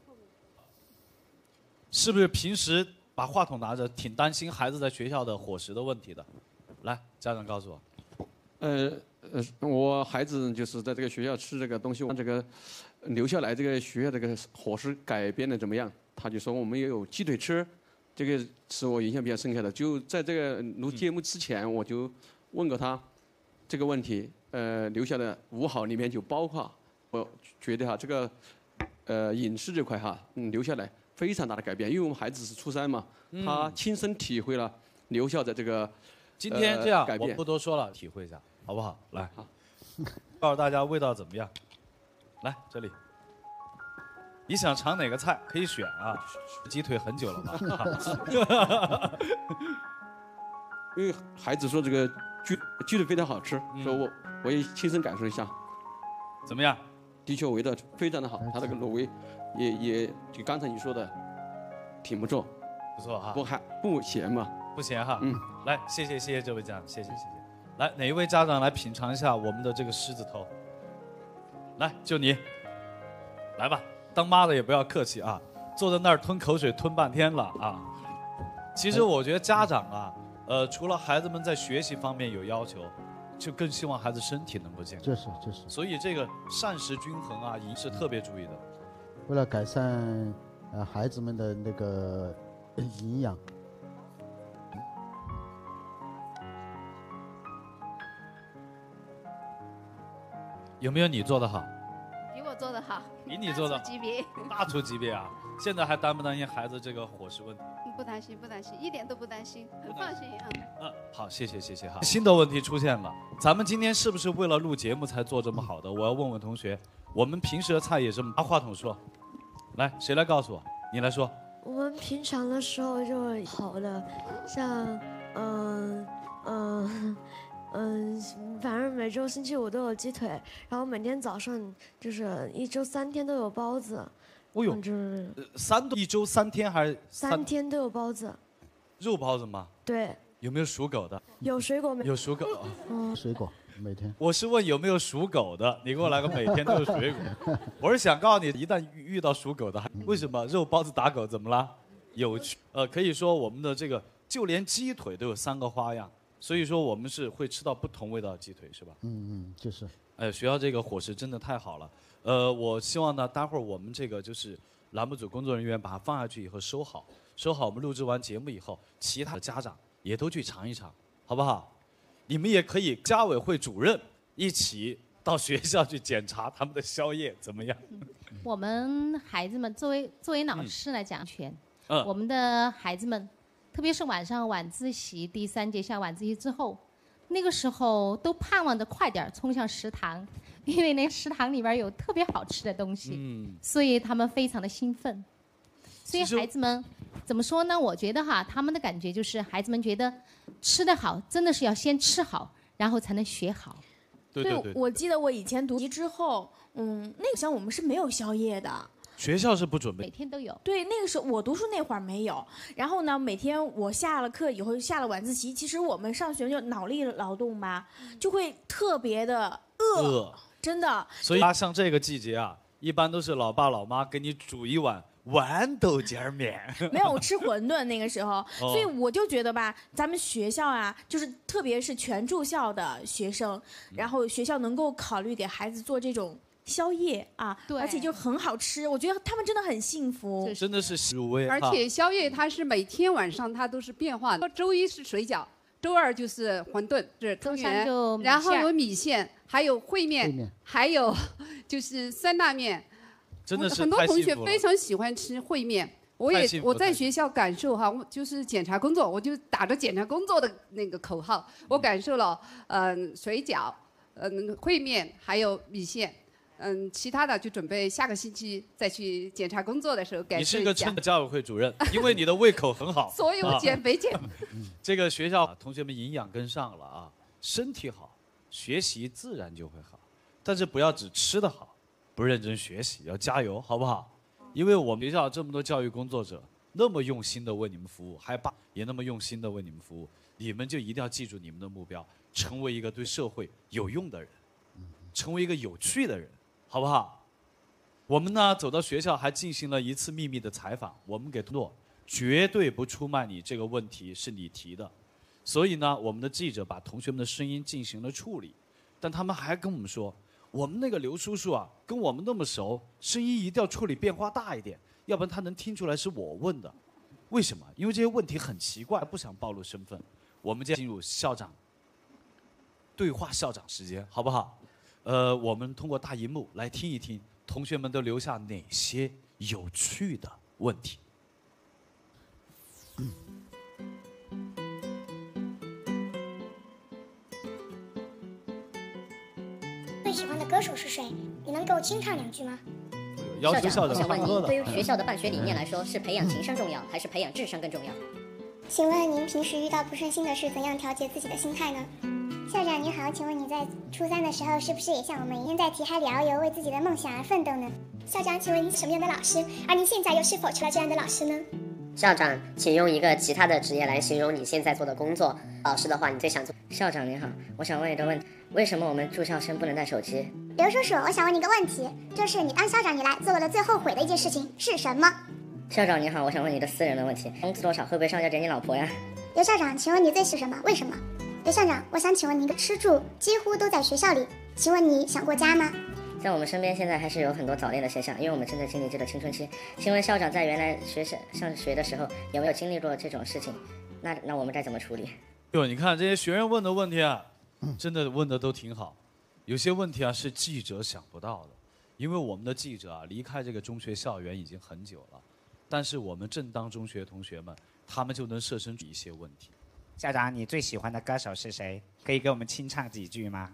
是不是平时把话筒拿着，挺担心孩子在学校的伙食的问题的？来，家长告诉我。 呃呃，我孩子就是在这个学校吃这个东西，这个留下来这个学校这个伙食改变的怎么样？他就说我们也有鸡腿吃，这个是我印象比较深刻的。就在这个录节目之前，我就问过他这个问题。呃，留下的五好里面就包括，我觉得哈这个呃饮食这块哈，嗯，留下来非常大的改变。因为我们孩子是初三嘛， 嗯他亲身体会了留校的这个。 今天这样， 呃、改变我不多说了，体会一下，好不好？来，好，告诉大家味道怎么样。来这里，你想尝哪个菜可以选啊？鸡腿很久了嘛。 因为孩子说这个鸡鸡腿非常好吃，嗯、说我我也亲身感受一下， 怎么样？ 的确味道非常的好，它这个卤味也也就刚才你说的，挺不错， 不错哈， 不还不咸嘛。 不咸哈， 嗯， 来，谢谢谢谢这位家长，谢谢谢谢。来，哪一位家长来品尝一下我们的这个狮子头？来，就你，来吧，当妈的也不要客气啊，坐在那儿吞口水吞半天了啊。其实我觉得家长啊，呃，除了孩子们在学习方面有要求，就更希望孩子身体能够健康。 就是就是。 所以这个膳食均衡啊，饮食特别注意的。 为了改善呃孩子们的那个营养。 有没有你做的好？ 比我做的好， 比你做的大厨级别， 大厨级别啊！现在还担不担心孩子这个伙食问题？ 不担心，不担心，一点都不担心，很放心啊。 嗯，好，谢谢谢谢哈。新的问题出现了，咱们今天是不是为了录节目才做这么好的？我要问问同学，我们平时的菜也是拿话筒说，来，谁来告诉我？你来说。 我们平常的时候就好的，像嗯嗯。嗯，反正每周星期五都有鸡腿，然后每天早上就是一周三天都有包子。 哦呦， 就是三一周三天还是三,三天都有包子？ 肉包子吗？ 对。 有没有属狗的？ 有水果没？ 有属狗。 嗯，水果每天。 我是问有没有属狗的，你给我来个每天都有水果。我是想告诉你，一旦遇到属狗的，为什么肉包子打狗怎么了？有趣。呃，可以说我们的这个就连鸡腿都有三个花样。所以说我们是会吃到不同味道的鸡腿，是吧？ 嗯嗯，就是。 哎，学校这个伙食真的太好了。呃，我希望呢，待会儿我们这个就是栏目组工作人员把它放下去以后收好，收好。我们录制完节目以后，其他的家长也都去尝一尝，好不好？你们也可以家委会主任一起到学校去检查他们的宵夜怎么样。 我们孩子们作为作为老师来讲全， 嗯， 我们的孩子们。特别是晚上晚自习第三节下晚自习之后，那个时候都盼望着快点冲向食堂，因为那食堂里边有特别好吃的东西，嗯，所以他们非常的兴奋。所以孩子们怎么说呢？我觉得哈，他们的感觉就是孩子们觉得吃得好，真的是要先吃好，然后才能学好。 对对对。 我记得我以前读习之后，嗯，那个时候我们是没有宵夜的。 学校是不准备， 每天都有。 对，那个时候我读书那会儿没有。然后呢，每天我下了课以后，下了晚自习，其实我们上学就脑力劳动嘛，就会特别的饿，饿真的。 所以像这个季节啊，一般都是老爸老妈给你煮一碗豌豆尖面。 没有，我吃馄饨那个时候，哦、所以我就觉得吧，咱们学校啊，就是特别是全住校的学生，然后学校能够考虑给孩子做这种。宵夜啊，对，而且就很好吃，我觉得他们真的很幸福， 真的是入味。 而且宵夜它是每天晚上它都是变化的，周一是水饺，周二就是馄饨，是汤圆，然后有米线，还有烩面，面还有就是酸辣面。 真的是很多同学非常喜欢吃烩面，我也我在学校感受哈，就是检查工作，我就打着检查工作的那个口号，我感受了嗯、呃、水饺，嗯、呃、烩面还有米线。嗯，其他的就准备下个星期再去检查工作的时候感受一下。 你是个真的家委会主任，因为你的胃口很好。 所以我减肥减。 这个学校同学们营养跟上了啊，身体好，学习自然就会好。但是不要只吃得好，不认真学习，要加油，好不好？因为我们学校这么多教育工作者，那么用心的为你们服务，还爸也那么用心的为你们服务，你们就一定要记住你们的目标，成为一个对社会有用的人，成为一个有趣的人。好不好？我们呢走到学校还进行了一次秘密的采访，我们给承诺绝对不出卖你这个问题是你提的，所以呢我们的记者把同学们的声音进行了处理，但他们还跟我们说，我们那个刘叔叔啊跟我们那么熟，声音一定要处理变化大一点，要不然他能听出来是我问的。为什么？因为这些问题很奇怪，不想暴露身份。我们将进入校长对话校长时间，好不好？呃，我们通过大荧幕来听一听同学们都留下哪些有趣的问题？嗯最喜欢的歌手是谁？你能给我清唱两句吗？ 要求校长我想问您，对于嗯学校的办学理念来说，是培养情商重要，还是培养智商更重要？ 请问您平时遇到不顺心的事，怎样调节自己的心态呢？校长你好，请问你在初三的时候是不是也像我们一样在题海里遨游，为自己的梦想而奋斗呢？校长，请问你是什么样的老师？而您现在又是否成了这样的老师呢？ 校长，请用一个其他的职业来形容你现在做的工作。老师的话，你最想做？校长您好，我想问一个问题：为什么我们住校生不能带手机？ 刘叔叔，我想问你一个问题，就是你当校长以来做过的最后悔的一件事情是什么？ 校长您好，我想问你一个私人的问题：工资多少？会不会上交给你老婆呀？ 刘校长，请问你最喜什么？为什么？刘校长，我想请问您，吃住几乎都在学校里，请问你想过家吗？ 在我们身边现在还是有很多早恋的现象，因为我们正在经历这个青春期。请问校长在原来学上上学的时候有没有经历过这种事情？那那我们该怎么处理？ 哟，你看这些学员问的问题啊，真的问的都挺好。有些问题啊是记者想不到的，因为我们的记者啊离开这个中学校园已经很久了，但是我们正当中学同学们，他们就能设身处地一些问题。 校长，你最喜欢的歌手是谁？可以给我们清唱几句吗？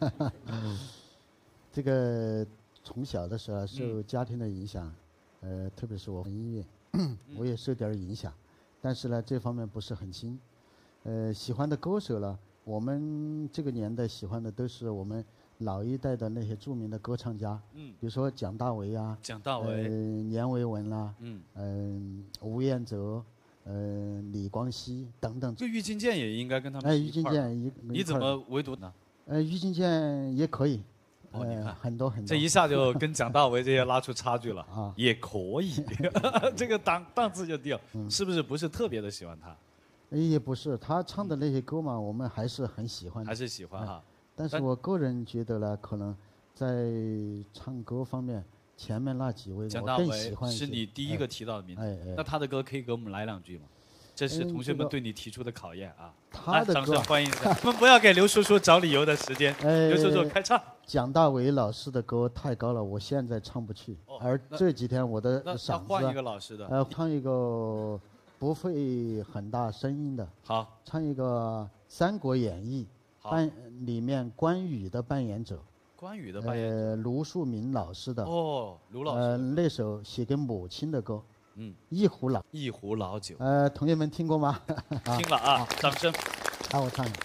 这个从小的时候受家庭的影响，呃，特别是我音乐，我也受点影响，但是呢，这方面不是很精。呃，喜欢的歌手呢，我们这个年代喜欢的都是我们老一代的那些著名的歌唱家，嗯，比如说蒋大为啊， 蒋大为， 呃，阎维文啦， 嗯， 嗯、呃，吴彦泽。呃，李光羲等等， 这个郁金剑也应该跟他们哎， 一郁金块儿剑一， 你怎么围堵呢？ 呃，郁金剑也可以， 哦，你看很多很多， 这一下就跟蒋大为这些拉出差距了啊，也可以，这个档档次就低了，是不是不是特别的喜欢他？ 也不是，他唱的那些歌嘛，我们还是很喜欢的， 还是喜欢哈。 但是我个人觉得呢，可能在唱歌方面。前面那几位， 蒋大为是你第一个提到的名字， 哎哎、 那他的歌可以给我们来两句吗？这是同学们对你提出的考验啊！ 他的歌， 掌声欢迎一下！我们不要给刘叔叔找理由的时间， 哎、 刘叔叔开唱。 蒋大为老师的歌太高了，我现在唱不去。 哦、 而这几天我的嗓子， 那换一个老师的， 呃，唱一个不会很大声音的。 好， 唱一个《三国演义》扮里面关羽的扮演者。 关羽的扮演呃，卢树明老师的哦，卢老师， 呃，那首写给母亲的歌， 嗯， 一壶老一壶老酒， 呃，同学们听过吗？ 听了啊，掌声。 啊，我唱。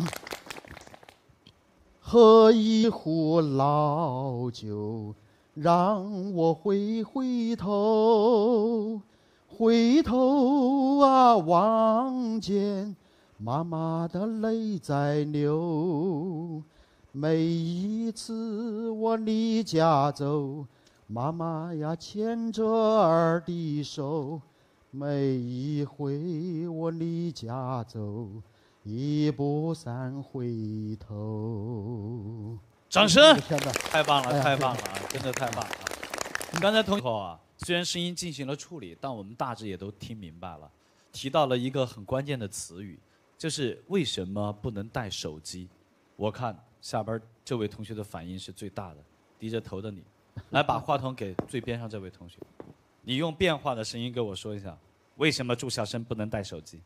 喝一壶老酒，让我回回头，回头啊，望见妈妈的泪在流。每一次我离家走，妈妈呀牵着儿的手，每一回我离家走，一步三回头。 掌声！太棒了，太棒了，真的太棒了！刚才同学啊，虽然声音进行了处理，但我们大致也都听明白了，提到了一个很关键的词语，就是为什么不能带手机？我看。下边这位同学的反应是最大的，低着头的你，来把话筒给最边上这位同学，你用变化的声音跟我说一下，为什么住校生不能带手机？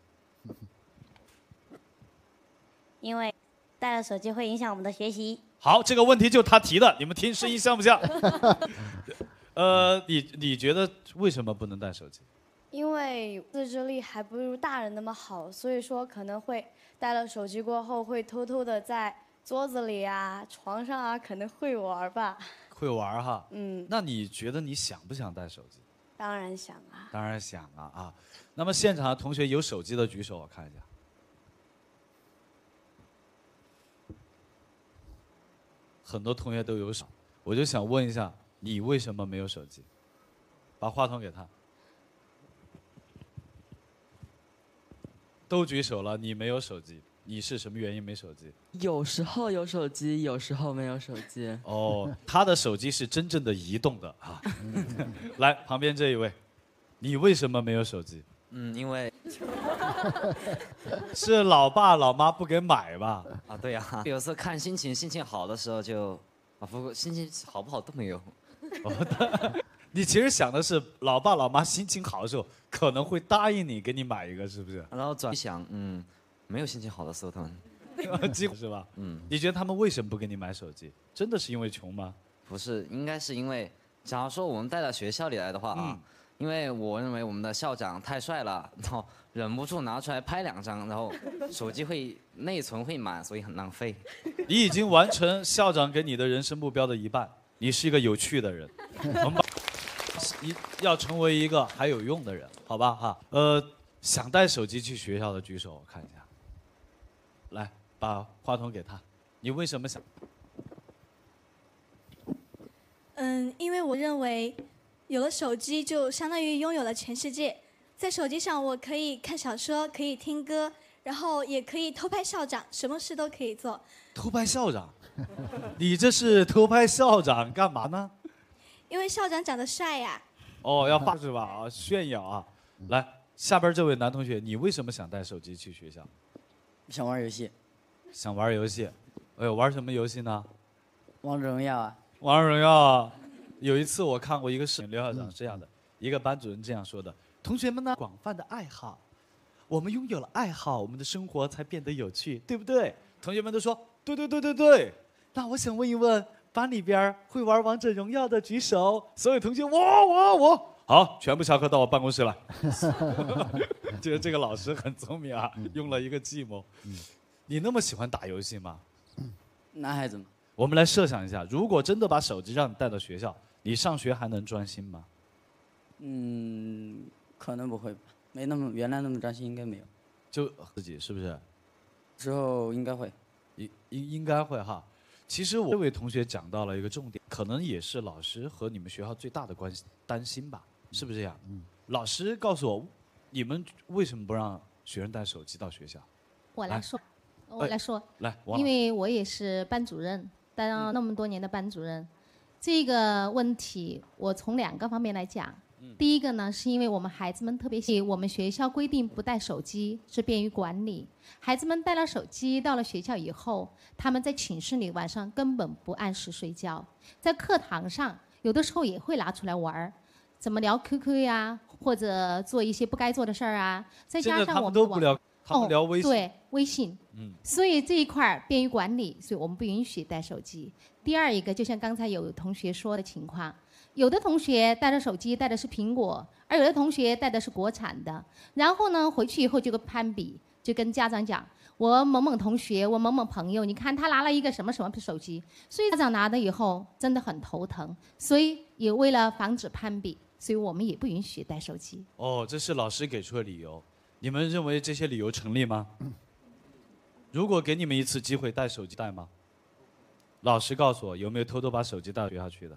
因为带了手机会影响我们的学习。 好，这个问题就他提的，你们听声音像不像？呃，你你觉得为什么不能带手机？ 因为自制力还不如大人那么好，所以说可能会带了手机过后会偷偷的在。桌子里啊，床上啊，可能会玩吧。 会玩哈。 嗯。 那你觉得你想不想带手机？ 当然想啊。 当然想啊啊！那么现场的同学有手机的举手，我看一下。很多同学都有手，我就想问一下，你为什么没有手机？把话筒给他。都举手了，你没有手机。你是什么原因没手机？ 有时候有手机，有时候没有手机。 哦，他的手机是真正的移动的啊。来，旁边这一位，你为什么没有手机？ 嗯，因为是老爸老妈不给买吧？ 啊，对呀、啊。有时候看心情，心情好的时候就，啊，不过心情好不好都没有。 你其实想的是，老爸老妈心情好的时候，可能会答应你，给你买一个，是不是？ 然后转想，嗯，没有心情好的时候，他们， 几乎是吧？ 嗯。 你觉得他们为什么不给你买手机？真的是因为穷吗？ 不是，应该是因为，假如说我们带到学校里来的话啊， 嗯、 因为我认为我们的校长太帅了，然后忍不住拿出来拍两张，然后手机会内存会满，所以很浪费。 你已经完成校长给你的人生目标的一半，你是一个有趣的人。我们把你要成为一个还有用的人，好吧哈？呃，想带手机去学校的举手，我看一下。来，把话筒给他。你为什么想？ 嗯，因为我认为，有了手机就相当于拥有了全世界。在手机上，我可以看小说，可以听歌，然后也可以偷拍校长，什么事都可以做。 偷拍校长？你这是偷拍校长干嘛呢？ 因为校长长得帅呀。 哦，要发是吧？啊，炫耀啊！来，下边这位男同学，你为什么想带手机去学校？ 想玩游戏。 想玩游戏？哎呦，玩什么游戏呢？ 王者荣耀啊。 王者荣耀啊！有一次我看过一个视频，刘校长是这样的，一个班主任这样说的：同学们呢，广泛的爱好，我们拥有了爱好，我们的生活才变得有趣，对不对？同学们都说对对对对对。那我想问一问，班里边会玩王者荣耀的举手。所有同学，我我我，好，全部下课到我办公室来。觉得这个老师很聪明啊，用了一个计谋。你那么喜欢打游戏吗？ 男孩子嘛。 我们来设想一下，如果真的把手机让你带到学校，你上学还能专心吗？ 嗯，可能不会吧，没那么原来那么专心，应该没有。 就自己是不是？ 之后应该会， 应应应该会哈。其实我这位同学讲到了一个重点，可能也是老师和你们学校最大的关系担心吧，是不是这样？嗯。老师告诉我，你们为什么不让学生带手机到学校？ 我来说，我来说。 来， 因为我也是班主任，当了那么多年的班主任，这个问题我从两个方面来讲。第一个呢，是因为我们孩子们特别喜，我们学校规定不带手机，是便于管理。孩子们带了手机到了学校以后，他们在寝室里晚上根本不按时睡觉，在课堂上有的时候也会拿出来玩儿，怎么聊 Q Q 呀，或者做一些不该做的事儿啊。再加上我们都不聊，他们聊微信。 哦、对，微信。嗯。所以这一块便于管理，所以我们不允许带手机。第二一个，就像刚才有同学说的情况。有的同学带着手机带的是苹果，而有的同学带的是国产的。然后呢，回去以后就跟攀比，就跟家长讲，我某某同学，我某某朋友，你看他拿了一个什么什么手机。所以家长拿了以后真的很头疼。所以也为了防止攀比，所以我们也不允许带手机。 哦，这是老师给出的理由，你们认为这些理由成立吗？如果给你们一次机会带手机带吗？老师告诉我，有没有偷偷把手机带到学校去的？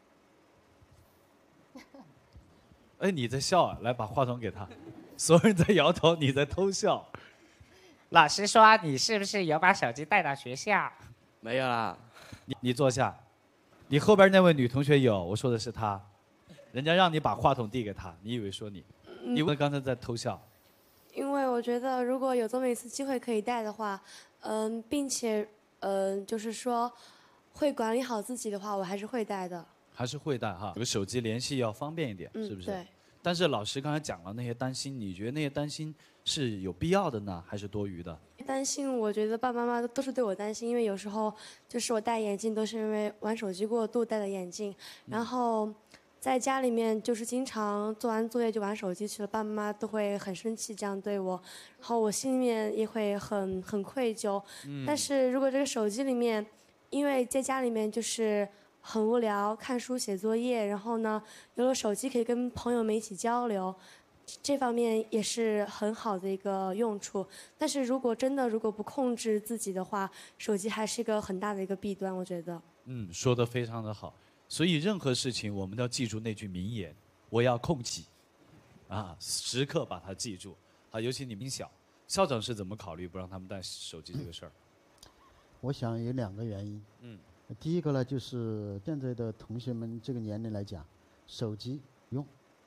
哎，你在笑啊！来，把话筒给他。所有人在摇头，你在偷笑。 老师说你是不是有把手机带到学校？ 没有啦。 你你坐下。你后边那位女同学有，我说的是她。人家让你把话筒递给她，你以为说你？你为刚才在偷笑。 因为我觉得如果有这么一次机会可以带的话，嗯，并且嗯，就是说会管理好自己的话，我还是会带的。 还是会带哈，有个手机联系要方便一点， 嗯、 是不是？ 对。 但是老师刚才讲了那些担心，你觉得那些担心是有必要的呢，还是多余的？ 担心，我觉得爸爸妈妈都是对我担心，因为有时候就是我戴眼镜都是因为玩手机过度戴的眼镜，然后在家里面就是经常做完作业就玩手机去了，爸爸妈妈都会很生气这样对我，然后我心里面也会很很愧疚。嗯。但是如果这个手机里面，因为在家里面就是很无聊，看书写作业，然后呢，有了手机可以跟朋友们一起交流，这方面也是很好的一个用处。但是如果真的如果不控制自己的话，手机还是一个很大的一个弊端，我觉得。 嗯，说得非常的好。所以任何事情我们都要记住那句名言：我要控己，啊，时刻把它记住。啊，尤其你们小，校长是怎么考虑不让他们带手机这个事儿？ 我想有两个原因。嗯。第一个呢，就是现在的同学们这个年龄来讲，手机用。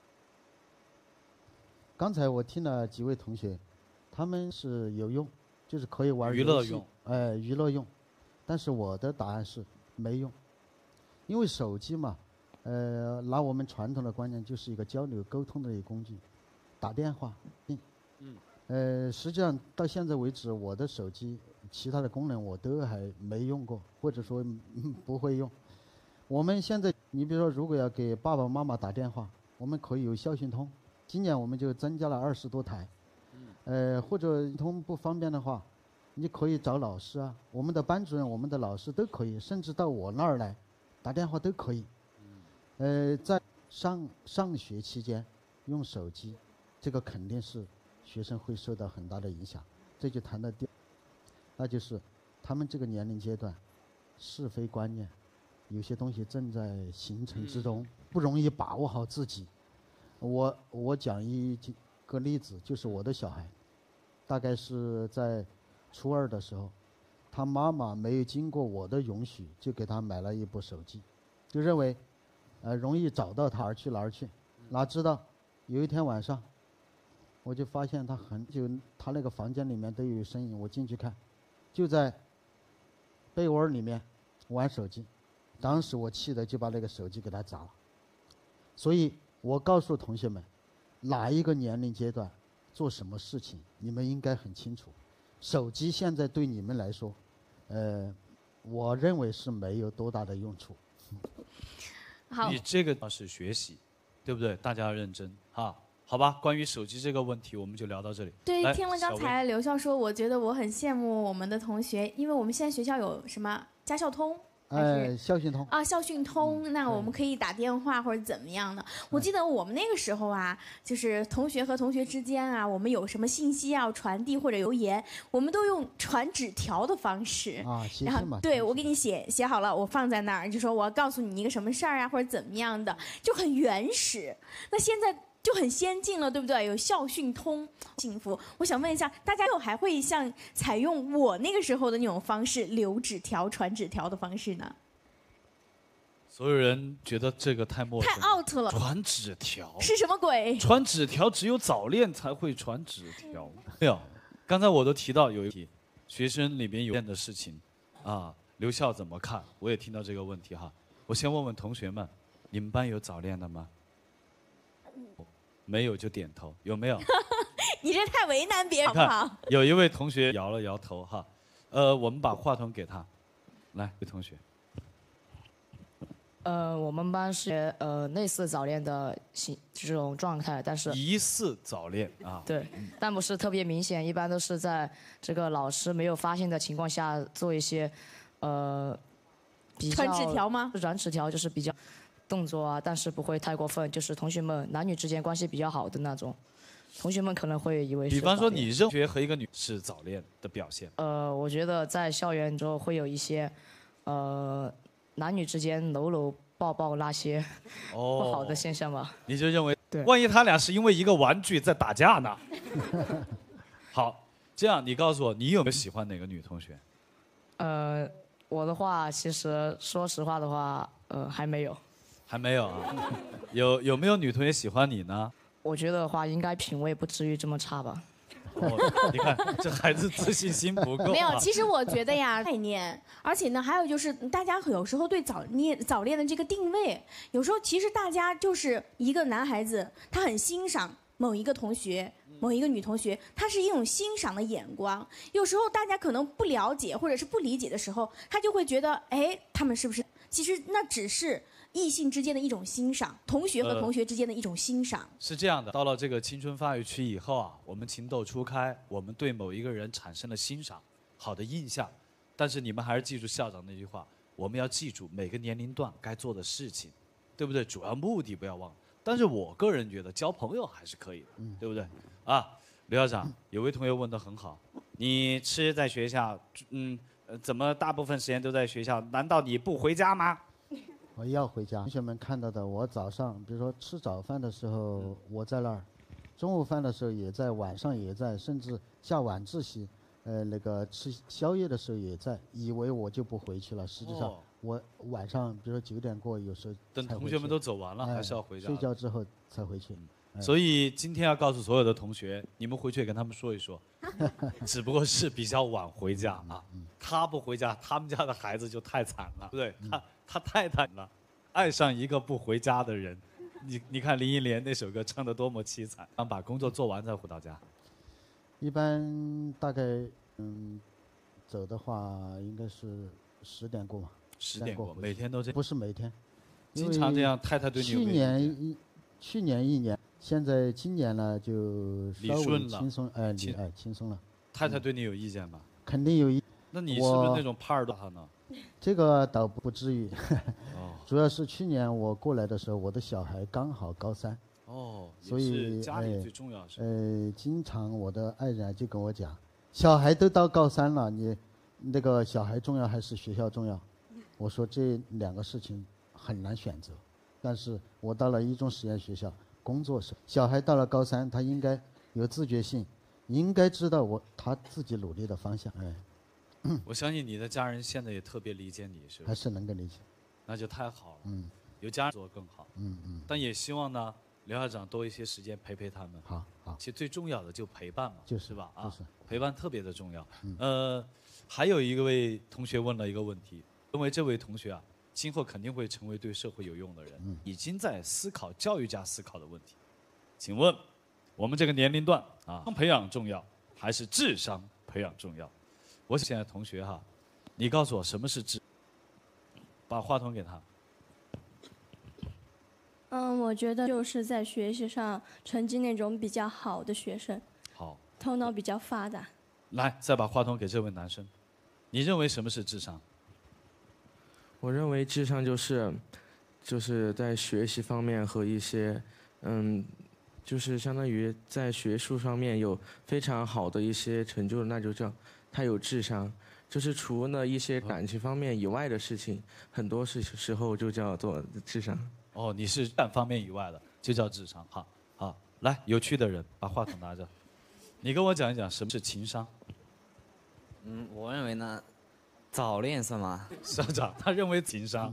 刚才我听了几位同学，他们是有用，就是可以玩娱乐用， 哎，娱乐用。但是我的答案是没用，因为手机嘛， 呃，拿我们传统的观念，就是一个交流沟通的一个工具，打电话。嗯。嗯。呃，实际上到现在为止，我的手机其他的功能我都还没用过，或者说、嗯、不会用。我们现在，你比如说，如果要给爸爸妈妈打电话，我们可以有校讯通，今年我们就增加了二十多台。呃，或者通不方便的话，你可以找老师啊，我们的班主任、我们的老师都可以，甚至到我那儿来打电话都可以。呃，在上上学期间用手机，这个肯定是学生会受到很大的影响。这就谈到第，那就是他们这个年龄阶段是非观念有些东西正在形成之中，不容易把握好自己。我我讲一个例子，就是我的小孩，大概是在初二的时候，他妈妈没有经过我的允许，就给他买了一部手机，就认为，呃，容易找到他哪儿去哪儿去。哪知道有一天晚上，我就发现他很就他那个房间里面都有声音，我进去看，就在被窝里面玩手机。当时我气得就把那个手机给他砸了。所以我告诉同学们，哪一个年龄阶段做什么事情，你们应该很清楚。手机现在对你们来说，呃，我认为是没有多大的用处。 好， 你这个是学习，对不对？大家要认真哈。好吧，关于手机这个问题，我们就聊到这里。 对，听了刚才刘校说，我觉得我很羡慕我们的同学，因为我们现在学校有什么家校通。 呃，校讯通啊，校讯通，嗯、那我们可以打电话或者怎么样的。我记得我们那个时候啊，就是同学和同学之间啊，我们有什么信息要传递或者留言，我们都用传纸条的方式啊， 然后对我给你写写好了，我放在那儿，就说我要告诉你一个什么事儿啊，或者怎么样的，就很原始。那现在就很先进了，对不对？有校讯通，幸福。我想问一下，大家又还会像采用我那个时候的那种方式，留纸条、传纸条的方式呢？ 所有人觉得这个太陌生， 太 out 了。 传纸条是什么鬼？ 传纸条只有早恋才会传纸条。没有，刚才我都提到有一题，学生里面有恋的事情，啊，刘校怎么看？我也听到这个问题哈。我先问问同学们，你们班有早恋的吗？没有就点头，有没有？ 你这太为难别人好不好？ 有一位同学摇了摇头哈，呃，我们把话筒给他，来，位同学。 呃，我们班是呃类似早恋的形这种状态，但是疑似早恋啊。 对，但不是特别明显，一般都是在这个老师没有发现的情况下做一些呃比较传纸条吗？ 传纸条就是比较。动作啊，但是不会太过分，就是同学们男女之间关系比较好的那种，同学们可能会以为是。 比方说，你认为和一个女是早恋的表现？ 呃，我觉得在校园中会有一些，呃，男女之间搂搂抱抱那些哦不好的现象吧。 你就认为， 对， 万一他俩是因为一个玩具在打架呢？好，这样你告诉我，你有没有喜欢哪个女同学？ 呃，我的话，其实说实话的话，呃，还没有。 还没有啊？有有没有女同学喜欢你呢？ 我觉得的话，应该品味不至于这么差吧。 哦，你看这孩子自信心不够、啊。 没有，其实我觉得呀，概念，而且呢，还有就是大家有时候对早恋早恋的这个定位，有时候其实大家就是一个男孩子，他很欣赏某一个同学。某一个女同学，她是一种欣赏的眼光。有时候大家可能不了解或者是不理解的时候，他就会觉得，哎，他们是不是？其实那只是异性之间的一种欣赏，同学和同学之间的一种欣赏。呃、 是这样的，到了这个青春发育期以后啊，我们情窦初开，我们对某一个人产生了欣赏、好的印象。但是你们还是记住校长那句话，我们要记住每个年龄段该做的事情，对不对？主要目的不要忘了。但是我个人觉得交朋友还是可以的，嗯、对不对？啊，刘校长，有位同学问得很好，你吃在学校，嗯，怎么大部分时间都在学校？难道你不回家吗？ 我要回家。同学们看到的，我早上比如说吃早饭的时候、嗯、我在那儿，中午饭的时候也在，晚上也在，甚至下晚自习，呃，那个吃宵夜的时候也在，以为我就不回去了，实际上。哦，我晚上比如说九点过，有时候等同学们都走完了，还是要回家。 睡觉之后才回去。 所以今天要告诉所有的同学，你们回去也跟他们说一说，只不过是比较晚回家啊。他不回家，他们家的孩子就太惨了，对不对？他他太惨了。 爱上一个不回家的人。你你看林忆莲那首歌唱得多么凄惨，把工作做完再回到家。 一般大概嗯，走的话应该是十点过嘛。 十点过，每天都这样？ 不是每天， 经常这样。太太对你有去年一去年一年，现在今年呢就理稍微顺了轻松，哎，理哎轻松了。 太太对你有意见吗？ 肯定有意。 那你是不是那种怕耳朵他呢？ 这个倒不至于， 哦主要是去年我过来的时候，我的小孩刚好高三。 哦， 所也是以家里哎最重要是。 呃，经常我的爱人就跟我讲，小孩都到高三了，你那个小孩重要还是学校重要？我说这两个事情很难选择，但是我到了一中实验学校工作时，小孩到了高三，他应该有自觉性，应该知道我他自己努力的方向。哎， 我相信你的家人现在也特别理解你，是吧？ 还是能够理解。 那就太好了。 嗯， 有家人做更好。 嗯嗯。 但也希望呢，刘校长多一些时间陪陪他们。 好好。 其实最重要的就陪伴嘛， 就是吧？啊， 就是陪伴特别的重要。 嗯呃，还有一个位同学问了一个问题，认为这位同学啊，今后肯定会成为对社会有用的人， 嗯已经在思考教育家思考的问题。请问，我们这个年龄段啊，培养重要还是智商培养重要？我现在同学哈，你告诉我什么是智？把话筒给他。 嗯，我觉得就是在学习上成绩那种比较好的学生， 好， 头脑比较发达。 来，再把话筒给这位男生。你认为什么是智商？ 我认为智商就是，就是在学习方面和一些，嗯，就是相当于在学术上面有非常好的一些成就，那就叫他有智商。就是除了一些感情方面以外的事情，很多时时候就叫做智商。 哦，你是干方面以外的，就叫智商。好，好，来，有趣的人把话筒拿着，你跟我讲一讲什么是情商。 嗯，我认为呢，早恋算吗？ 校长他认为情商。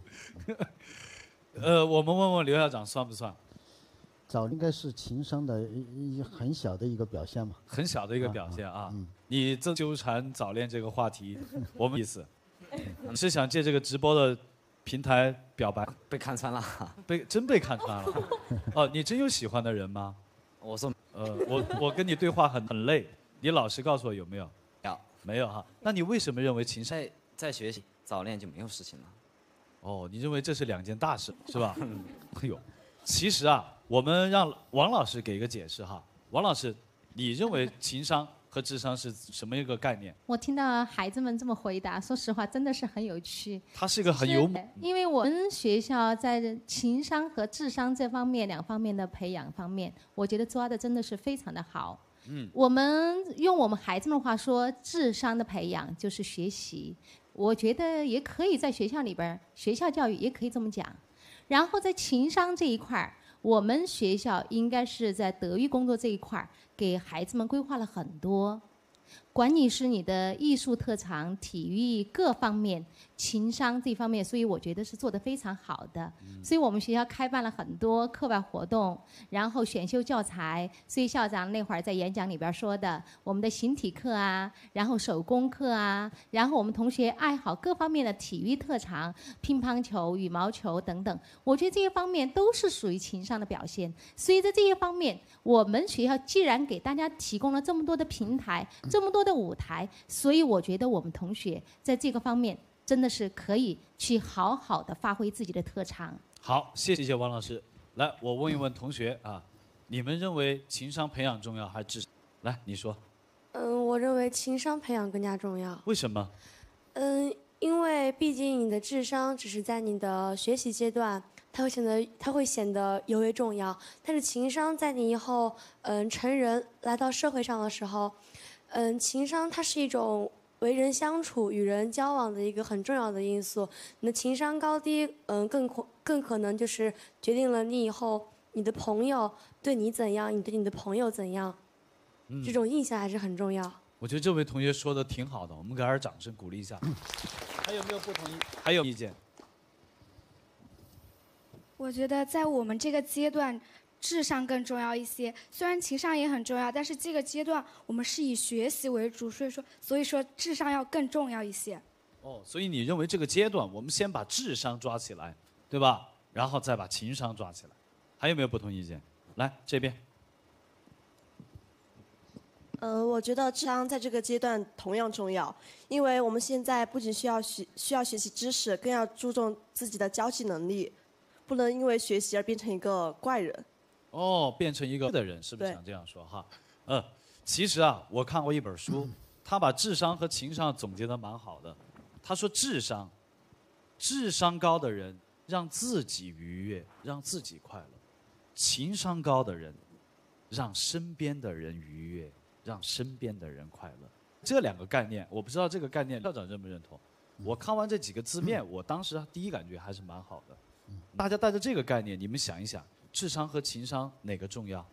呃，我们问问刘校长算不算？ 早应该是情商的一一很小的一个表现嘛。 很小的一个表现啊。你这纠缠早恋这个话题，我们意思，你是想借这个直播的平台表白？ 被看穿了。 被真被看穿了。哦，你真有喜欢的人吗？ 我说， 呃，我我跟你对话很很累，你老实告诉我有没有？ 有。 没有哈？那你为什么认为情商在在学习早恋就没有事情了？ 哦，你认为这是两件大事是吧？哎呦，其实啊，我们让王老师给一个解释哈。王老师，你认为情商和智商是什么一个概念？ 我听到孩子们这么回答，说实话真的是很有趣。 他是一个很幽默， 因为我们学校在情商和智商这方面两方面的培养方面，我觉得抓的真的是非常的好。嗯，我们用我们孩子们的话说，智商的培养就是学习。我觉得也可以在学校里边，学校教育也可以这么讲。然后在情商这一块儿，我们学校应该是在德育工作这一块儿，给孩子们规划了很多。管你是你的艺术特长、体育各方面、情商这方面，所以我觉得是做得非常好的。所以我们学校开办了很多课外活动，然后选修教材。所以校长那会儿在演讲里边说的，我们的形体课啊，然后手工课啊，然后我们同学爱好各方面的体育特长，乒乓球、羽毛球等等，我觉得这些方面都是属于情商的表现。所以在这些方面，我们学校既然给大家提供了这么多的平台，这么多的舞台，所以我觉得我们同学在这个方面真的是可以去好好的发挥自己的特长。 好，谢谢王老师。来，我问一问同学啊，你们认为情商培养重要还是智商？来，你说。 嗯，我认为情商培养更加重要。 为什么？ 嗯，因为毕竟你的智商只是在你的学习阶段，它会显得它会显得尤为重要。但是情商在你以后嗯成人来到社会上的时候，嗯，情商它是一种为人相处、与人交往的一个很重要的因素。你的情商高低，嗯，更可更可能就是决定了你以后你的朋友对你怎样，你对你的朋友怎样。 嗯， 这种印象还是很重要。 我觉得这位同学说的挺好的，我们给他掌声鼓励一下。还有没有不同意？还有意见？ 我觉得在我们这个阶段，智商更重要一些。虽然情商也很重要，但是这个阶段我们是以学习为主，所以说，所以说智商要更重要一些。 哦，所以你认为这个阶段我们先把智商抓起来， 对吧？然后再把情商抓起来。还有没有不同意见？来这边。 呃，我觉得智商在这个阶段同样重要，因为我们现在不仅需要学需要学习知识，更要注重自己的交际能力，不能因为学习而变成一个怪人。 哦，变成一个的人，是不是想这样说哈？嗯，其实啊，我看过一本书，他把智商和情商总结得蛮好的。他说智商，智商高的人让自己愉悦，让自己快乐；情商高的人让身边的人愉悦，让身边的人快乐。这两个概念，我不知道这个概念校长认不认同。我看完这几个字面，我当时第一感觉还是蛮好的。大家带着这个概念，你们想一想，智商和情商哪个重要？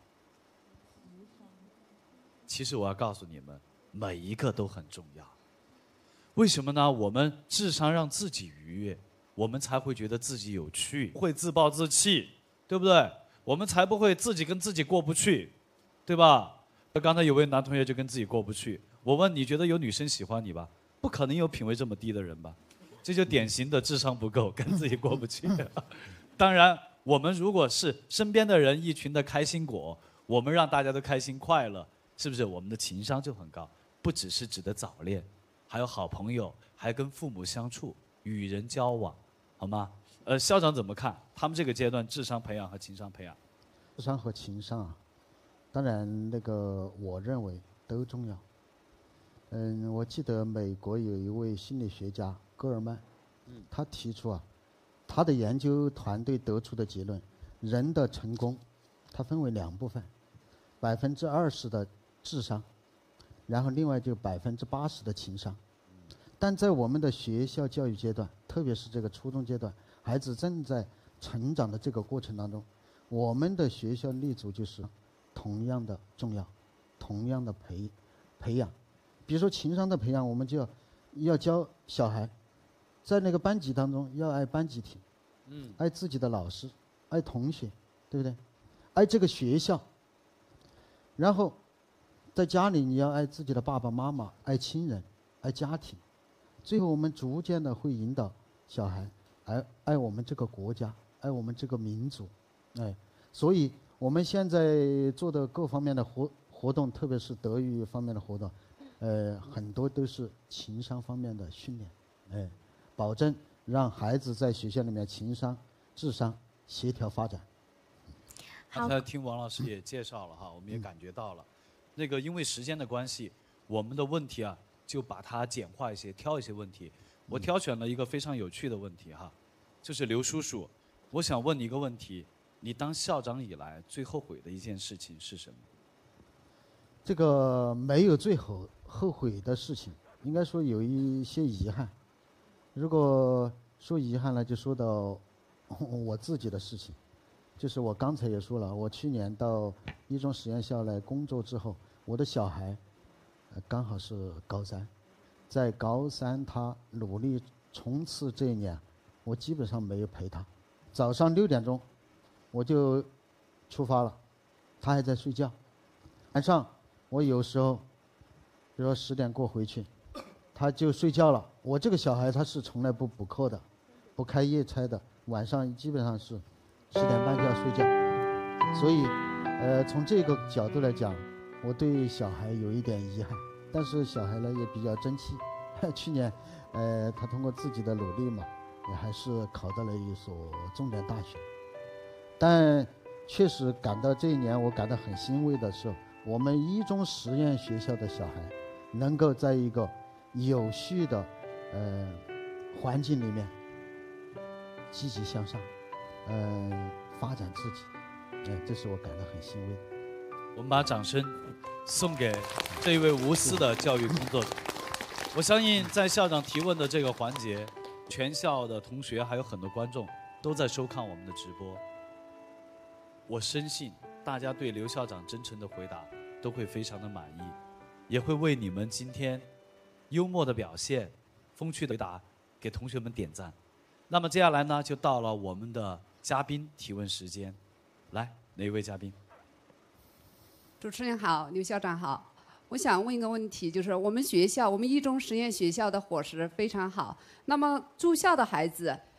其实我要告诉你们，每一个都很重要。为什么呢？我们智商让自己愉悦，我们才会觉得自己有趣，不会自暴自弃，对不对？我们才不会自己跟自己过不去，对吧？刚才有位男同学就跟自己过不去，我问你觉得有女生喜欢你吧？不可能有品味这么低的人吧？这就典型的智商不够，跟自己过不去。当然，我们如果是身边的人一群的开心果，我们让大家都开心快乐，是不是我们的情商就很高？不只是指的早恋，还有好朋友，还跟父母相处，与人交往，好吗？呃，校长怎么看他们这个阶段智商培养和情商培养？ 智商和情商啊，当然那个我认为都重要。嗯，我记得美国有一位心理学家戈尔曼，他提出啊，他的研究团队得出的结论，人的成功，它分为两部分，百分之二十的智商，然后另外就百分之八十的情商。但在我们的学校教育阶段，特别是这个初中阶段，孩子正在成长的这个过程当中，我们的学校立足就是同样的重要，同样的培培养。比如说情商的培养，我们就要要教小孩，在那个班级当中要爱班集体，嗯，爱自己的老师，爱同学，对不对？爱这个学校。然后在家里你要爱自己的爸爸妈妈，爱亲人，爱家庭。最后我们逐渐的会引导小孩爱爱我们这个国家，爱我们这个民族，哎，所以我们现在做的各方面的活活动，特别是德育方面的活动，呃，很多都是情商方面的训练，哎，保证让孩子在学校里面情商、智商协调发展。 刚才听王老师也介绍了哈，我们也感觉到了，那个因为时间的关系，我们的问题啊，就把它简化一些，挑一些问题。我挑选了一个非常有趣的问题哈，就是刘叔叔，我想问你一个问题：你当校长以来最后悔的一件事情是什么？ 这个没有最后后悔的事情，应该说有一些遗憾。如果说遗憾了，就说到我自己的事情，就是我刚才也说了，我去年到一中实验校来工作之后，我的小孩刚好是高三，在高三他努力冲刺这一年，我基本上没有陪他。早上六点钟我就出发了，他还在睡觉。晚上我有时候，比如说十点过回去，他就睡觉了。我这个小孩他是从来不补课的，不开夜差的，晚上基本上是十点半就要睡觉。所以，呃，从这个角度来讲，我对小孩有一点遗憾。但是小孩呢也比较争气，去年，呃，他通过自己的努力嘛，也还是考到了一所重点大学。但确实感到这一年我感到很欣慰的是，我们一中实验学校的小孩能够在一个有序的呃环境里面积极向上，呃发展自己，呃，这是我感到很欣慰的。 我们把掌声送给这一位无私的教育工作者。我相信在校长提问的这个环节，全校的同学还有很多观众都在收看我们的直播。我深信大家对刘校长真诚的回答都会非常的满意，也会为你们今天幽默的表现、风趣的回答给同学们点赞。那么接下来呢，就到了我们的嘉宾提问时间。来，哪一位嘉宾？ 主持人好，刘校长好。我想问一个问题，就是我们学校，我们一中实验学校的伙食非常好。那么住校的孩子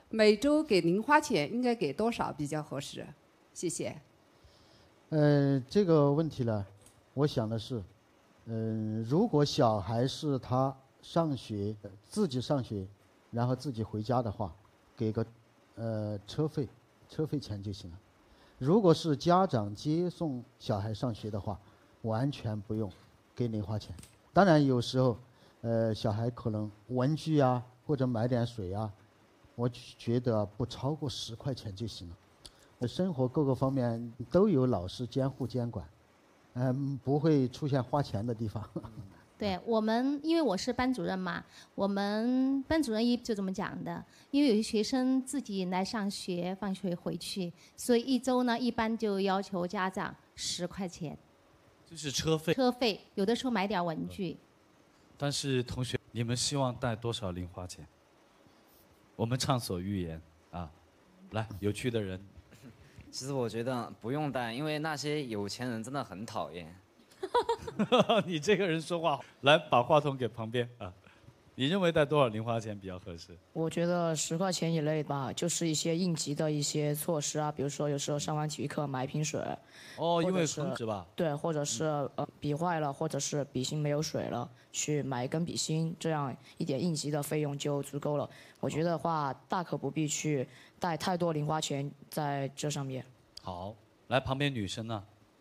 每周给零花钱应该给多少比较合适？谢谢。 呃，这个问题呢，我想的是，嗯、呃，如果小孩是他上学自己上学，然后自己回家的话，给个呃车费，车费钱就行了。如果是家长接送小孩上学的话，完全不用给零花钱。当然有时候，呃，小孩可能文具啊，或者买点水啊，我觉得不超过十块钱就行了。生活各个方面都有老师监护监管，嗯，不会出现花钱的地方。 对我们，因为我是班主任嘛，我们班主任一就这么讲的。因为有些学生自己来上学，放学回去，所以一周呢，一般就要求家长十块钱。 就是车费。 车费，有的时候买点文具。 但是同学，你们希望带多少零花钱？我们畅所欲言啊！来，有趣的人。 其实我觉得不用带，因为那些有钱人真的很讨厌。 你这个人说话，来把话筒给旁边啊！你认为带多少零花钱比较合适？ 我觉得十块钱以内吧，就是一些应急的一些措施啊，比如说有时候上完体育课买一瓶水。 哦，因为空是吧？ 对，或者是呃笔坏了，或者是笔芯没有水了，去买一根笔芯，这样一点应急的费用就足够了。我觉得的话，大可不必去带太多零花钱在这上面。 好，来旁边女生呢？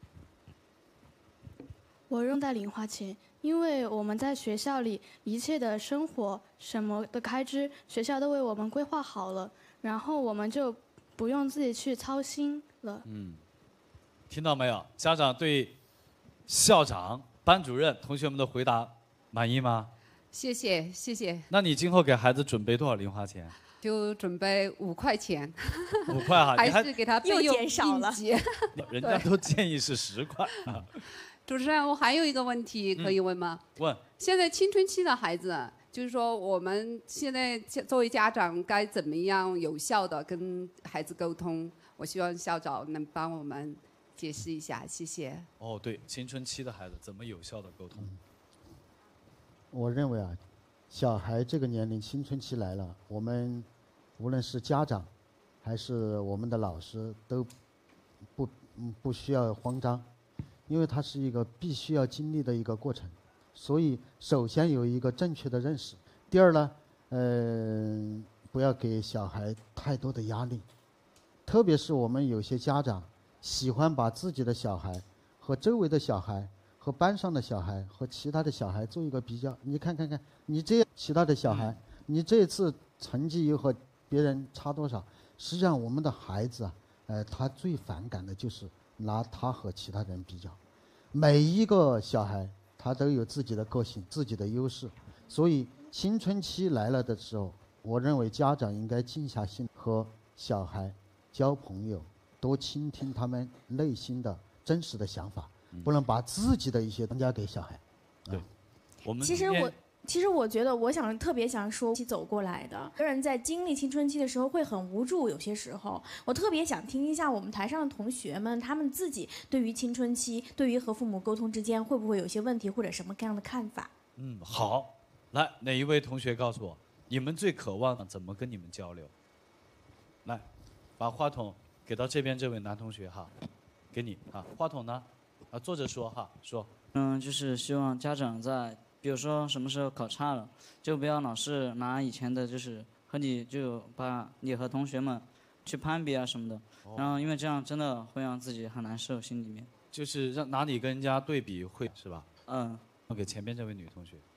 我用带零花钱，因为我们在学校里一切的生活什么的开支，学校都为我们规划好了，然后我们就不用自己去操心了。 嗯，听到没有？家长对校长、班主任、同学们的回答满意吗？ 谢谢谢谢。 那你今后给孩子准备多少零花钱？ 就准备五块钱。 五块哈， 还是给他备用又减少了。 人家都建议是十块啊。 主持人，我还有一个问题可以问吗？ 嗯、问。 现在青春期的孩子，就是说我们现在作为家长该怎么样有效的跟孩子沟通？我希望校长能帮我们解释一下，谢谢。 哦，对，青春期的孩子怎么有效的沟通？ 嗯、我认为啊，小孩这个年龄青春期来了，我们无论是家长还是我们的老师都不不需要慌张。因为它是一个必须要经历的一个过程，所以首先有一个正确的认识。第二呢，呃，不要给小孩太多的压力，特别是我们有些家长喜欢把自己的小孩和周围的小孩、和班上的小孩和其他的小孩做一个比较。你看看看，你这其他的小孩，你这次成绩又和别人差多少？实际上，我们的孩子啊，呃，他最反感的就是拿他和其他人比较。每一个小孩他都有自己的个性、自己的优势，所以青春期来了的时候，我认为家长应该静下心和小孩交朋友，多倾听他们内心的真实的想法，嗯、不能把自己的一些东西给小孩。 对，我们其实我。其实我觉得，我想特别想说，走过来的有人在经历青春期的时候会很无助，有些时候，我特别想听一下我们台上的同学们，他们自己对于青春期，对于和父母沟通之间会不会有些问题或者什么各样的看法？ 嗯，好，来，哪一位同学告诉我，你们最渴望怎么跟你们交流？来，把话筒给到这边这位男同学哈，给你啊，话筒呢？啊，坐着说哈，说。 嗯，就是希望家长在。比如说什么时候考差了，就不要老是拿以前的，就是和你就把你和同学们去攀比啊什么的，哦、然后因为这样真的会让自己很难受，心里面。 就是让拿你跟人家对比会是吧？ 嗯。 我给前边这位女同学。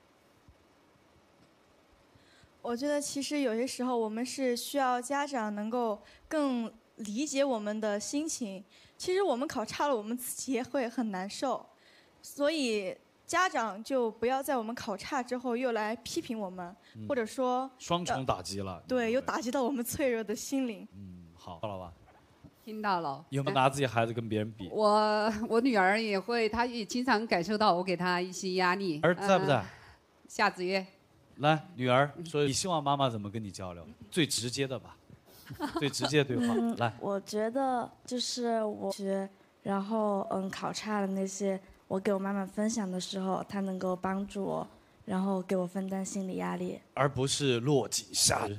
我觉得其实有些时候我们是需要家长能够更理解我们的心情。其实我们考差了，我们自己也会很难受，所以。家长就不要在我们考差之后又来批评我们，嗯、或者说双重打击了。 对，又打击到我们脆弱的心灵。 嗯，好，到了吧？ 听到了。 有没有拿自己孩子跟别人比？ 我我女儿也会，她也经常感受到我给她一些压力。 儿子在不在？呃、 夏子月。 来，女儿说你希望妈妈怎么跟你交流？最直接的吧，最直接对话。 嗯、 来， 我觉得就是我学，然后嗯考差的那些。我给我妈妈分享的时候，她能够帮助我，然后给我分担心理压力， 而不是落井下石。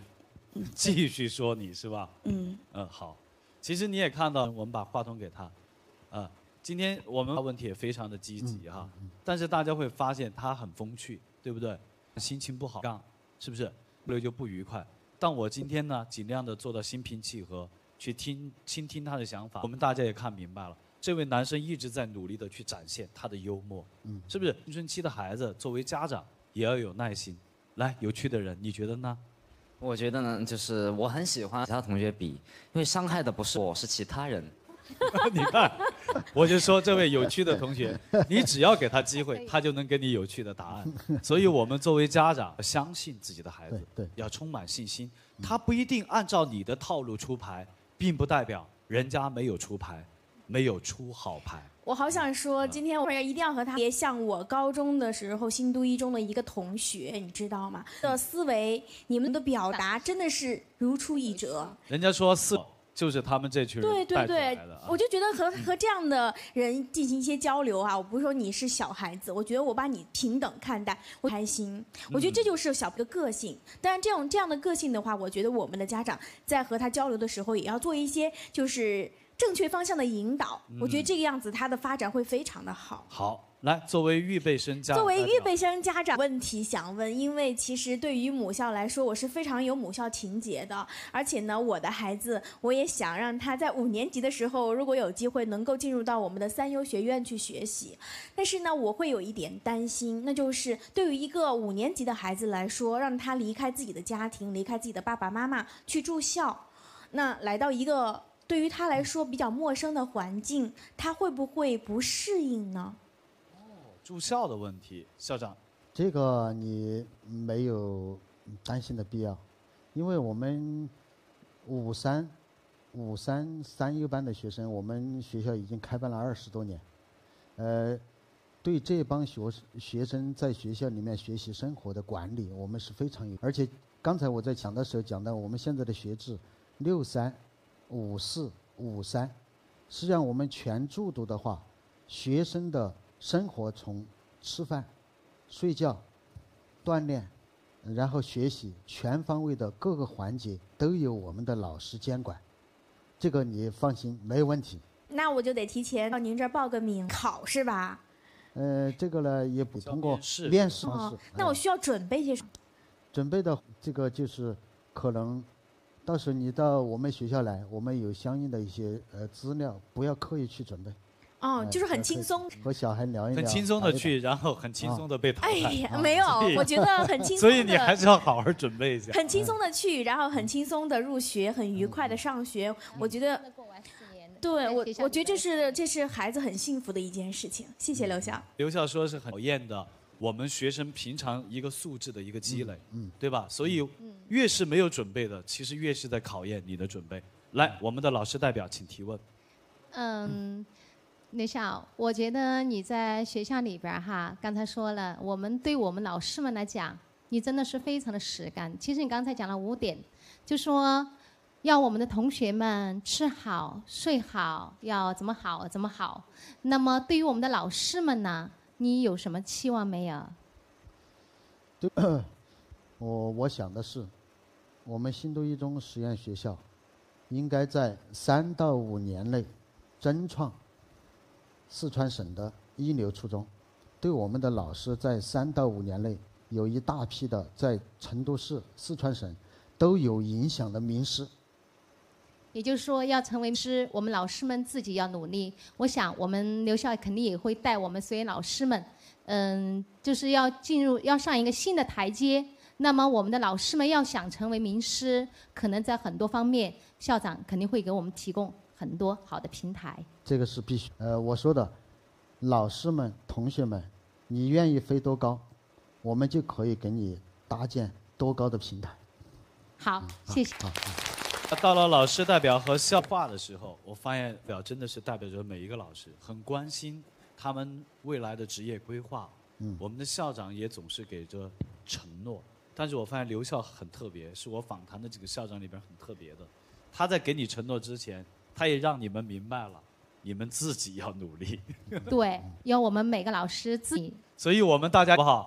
继续说你是吧？ 嗯嗯，好。其实你也看到，我们把话筒给他，啊，今天我们问题也非常的积极哈，但是大家会发现他很风趣，对不对？心情不好，是不是？不就不愉快。但我今天呢，尽量的做到心平气和，去听倾听他的想法。我们大家也看明白了，这位男生一直在努力的去展现他的幽默，嗯，是不是？青春期的孩子作为家长也要有耐心。来，有趣的人，你觉得呢？ 我觉得呢，就是我很喜欢其他同学比，因为伤害的不是我，是其他人。 你看，我就说这位有趣的同学，你只要给他机会，他就能给你有趣的答案。所以我们作为家长，要相信自己的孩子， 对， 要充满信心。他不一定按照你的套路出牌，并不代表人家没有出牌，没有出好牌。 我好想说，今天我一定要和他别像我高中的时候新都一中的一个同学，你知道吗？的思维，你们的表达真的是如出一辙。 人家说四就是他们这群人对对对，我就觉得和和这样的人进行一些交流啊，我不是说你是小孩子，我觉得我把你平等看待，我开心。我觉得这就是小的个性。当然，这种这样的个性的话，我觉得我们的家长在和他交流的时候，也要做一些就是正确方向的引导。我觉得这个样子他的发展会非常的好。 好。来，作为预备生家， 作为预备生家长，问题想问，因为其实对于母校来说，我是非常有母校情节的，而且呢，我的孩子，我也想让他在五年级的时候，如果有机会能够进入到我们的三优学院去学习，但是呢，我会有一点担心，那就是对于一个五年级的孩子来说，让他离开自己的家庭，离开自己的爸爸妈妈去住校，那来到一个对于他来说比较陌生的环境，他会不会不适应呢？ 住校的问题，校长， 这个你没有担心的必要，因为我们五三五三三优班的学生，我们学校已经开办了二十多年，呃，对这帮学学生在学校里面学习生活的管理，我们是非常有，而且刚才我在讲的时候讲到，我们现在的学制六三五四五三，实际上我们全制度的话，学生的生活从吃饭、睡觉、锻炼，然后学习，全方位的各个环节都有我们的老师监管，这个你放心，没有问题。 那我就得提前到您这儿报个名，考是吧？ 呃，这个呢也不通过面试方式。 哦，那我需要准备些什么？ 准备的这个就是可能，到时候你到我们学校来，我们有相应的一些呃资料，不要刻意去准备。 哦，就是很轻松， 和小孩聊一聊， 很轻松的去，然后很轻松的被淘汰。 哎呀，没有，我觉得很轻松。 所以你还是要好好准备一下。 很轻松的去，然后很轻松的入学，很愉快的上学。我觉得，对我，我觉得这是这是孩子很幸福的一件事情。谢谢刘校。 刘校说是很讨厌的，我们学生平常一个素质的一个积累，嗯，对吧？所以越是没有准备的，其实越是在考验你的准备。来，我们的老师代表，请提问。 嗯。刘校，我觉得你在学校里边哈，刚才说了，我们对我们老师们来讲，你真的是非常的实干。其实你刚才讲了五点，就说要我们的同学们吃好、睡好，要怎么好怎么好。那么对于我们的老师们呢，你有什么期望没有？ 对，我我想的是，我们新都一中实验学校应该在三到五年内争创四川省的一流初中，对我们的老师在三到五年内有一大批的在成都市、四川省都有影响的名师。 也就是说，要成为师，我们老师们自己要努力。我想，我们留校肯定也会带我们所有老师们，嗯，就是要进入要上一个新的台阶。那么，我们的老师们要想成为名师，可能在很多方面，校长肯定会给我们提供很多好的平台。 这个是必须。呃，我说的，老师们、同学们，你愿意飞多高，我们就可以给你搭建多高的平台。 好，谢谢。 好。好到了老师代表和校话的时候，我发现表真的是代表着每一个老师，很关心他们未来的职业规划。嗯，我们的校长也总是给着承诺，但是我发现刘校很特别，是我访谈的几个校长里边很特别的。他在给你承诺之前，他也让你们明白了，你们自己要努力。 对，要我们每个老师自己。 所以我们大家好不好？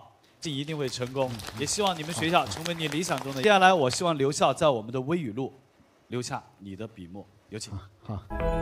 是一定会成功。也希望你们学校成为你理想中的。接下来，我希望刘笑在我们的微语录留下你的笔墨，有请。 好。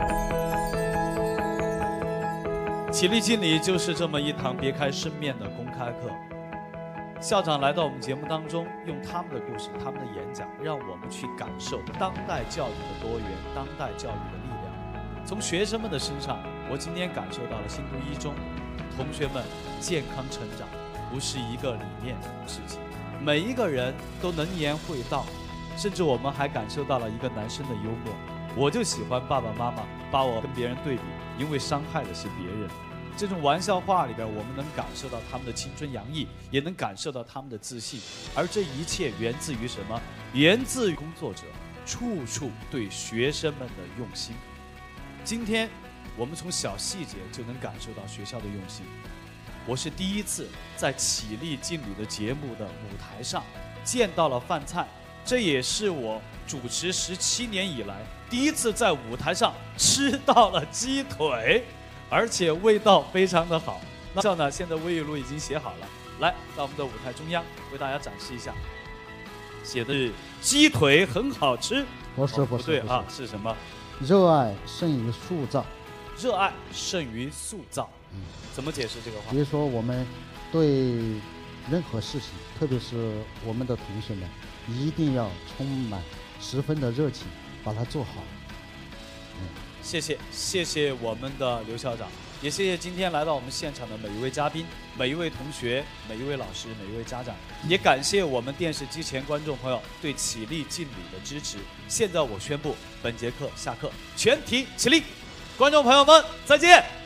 起立敬礼就是这么一堂别开生面的公开课。校长来到我们节目当中，用他们的故事、他们的演讲，让我们去感受当代教育的多元、当代教育的力量。从学生们的身上，我今天感受到了新都一中同学们健康成长不是一个理念的事情，每一个人都能言会道，甚至我们还感受到了一个男生的幽默。我就喜欢爸爸妈妈把我跟别人对比，因为伤害的是别人。这种玩笑话里边，我们能感受到他们的青春洋溢，也能感受到他们的自信。而这一切源自于什么？源自于工作者处处对学生们的用心。今天我们从小细节就能感受到学校的用心。我是第一次在起立敬礼的节目的舞台上见到了饭菜，这也是我主持十七年以来第一次在舞台上吃到了鸡腿，而且味道非常的好。那这呢，现在微语录已经写好了，来到我们的舞台中央为大家展示一下，写的是鸡腿很好吃。 不是不是不对啊，是什么？ 热爱胜于塑造。 热爱胜于塑造。嗯，怎么解释这个话？ 比如说，我们对任何事情，特别是我们的同学们，一定要充满十分的热情，把它做好。 嗯，谢谢谢谢我们的刘校长，也谢谢今天来到我们现场的每一位嘉宾、每一位同学、每一位老师、每一位家长，也感谢我们电视机前观众朋友对起立敬礼的支持。现在我宣布本节课下课，全体起立，观众朋友们再见。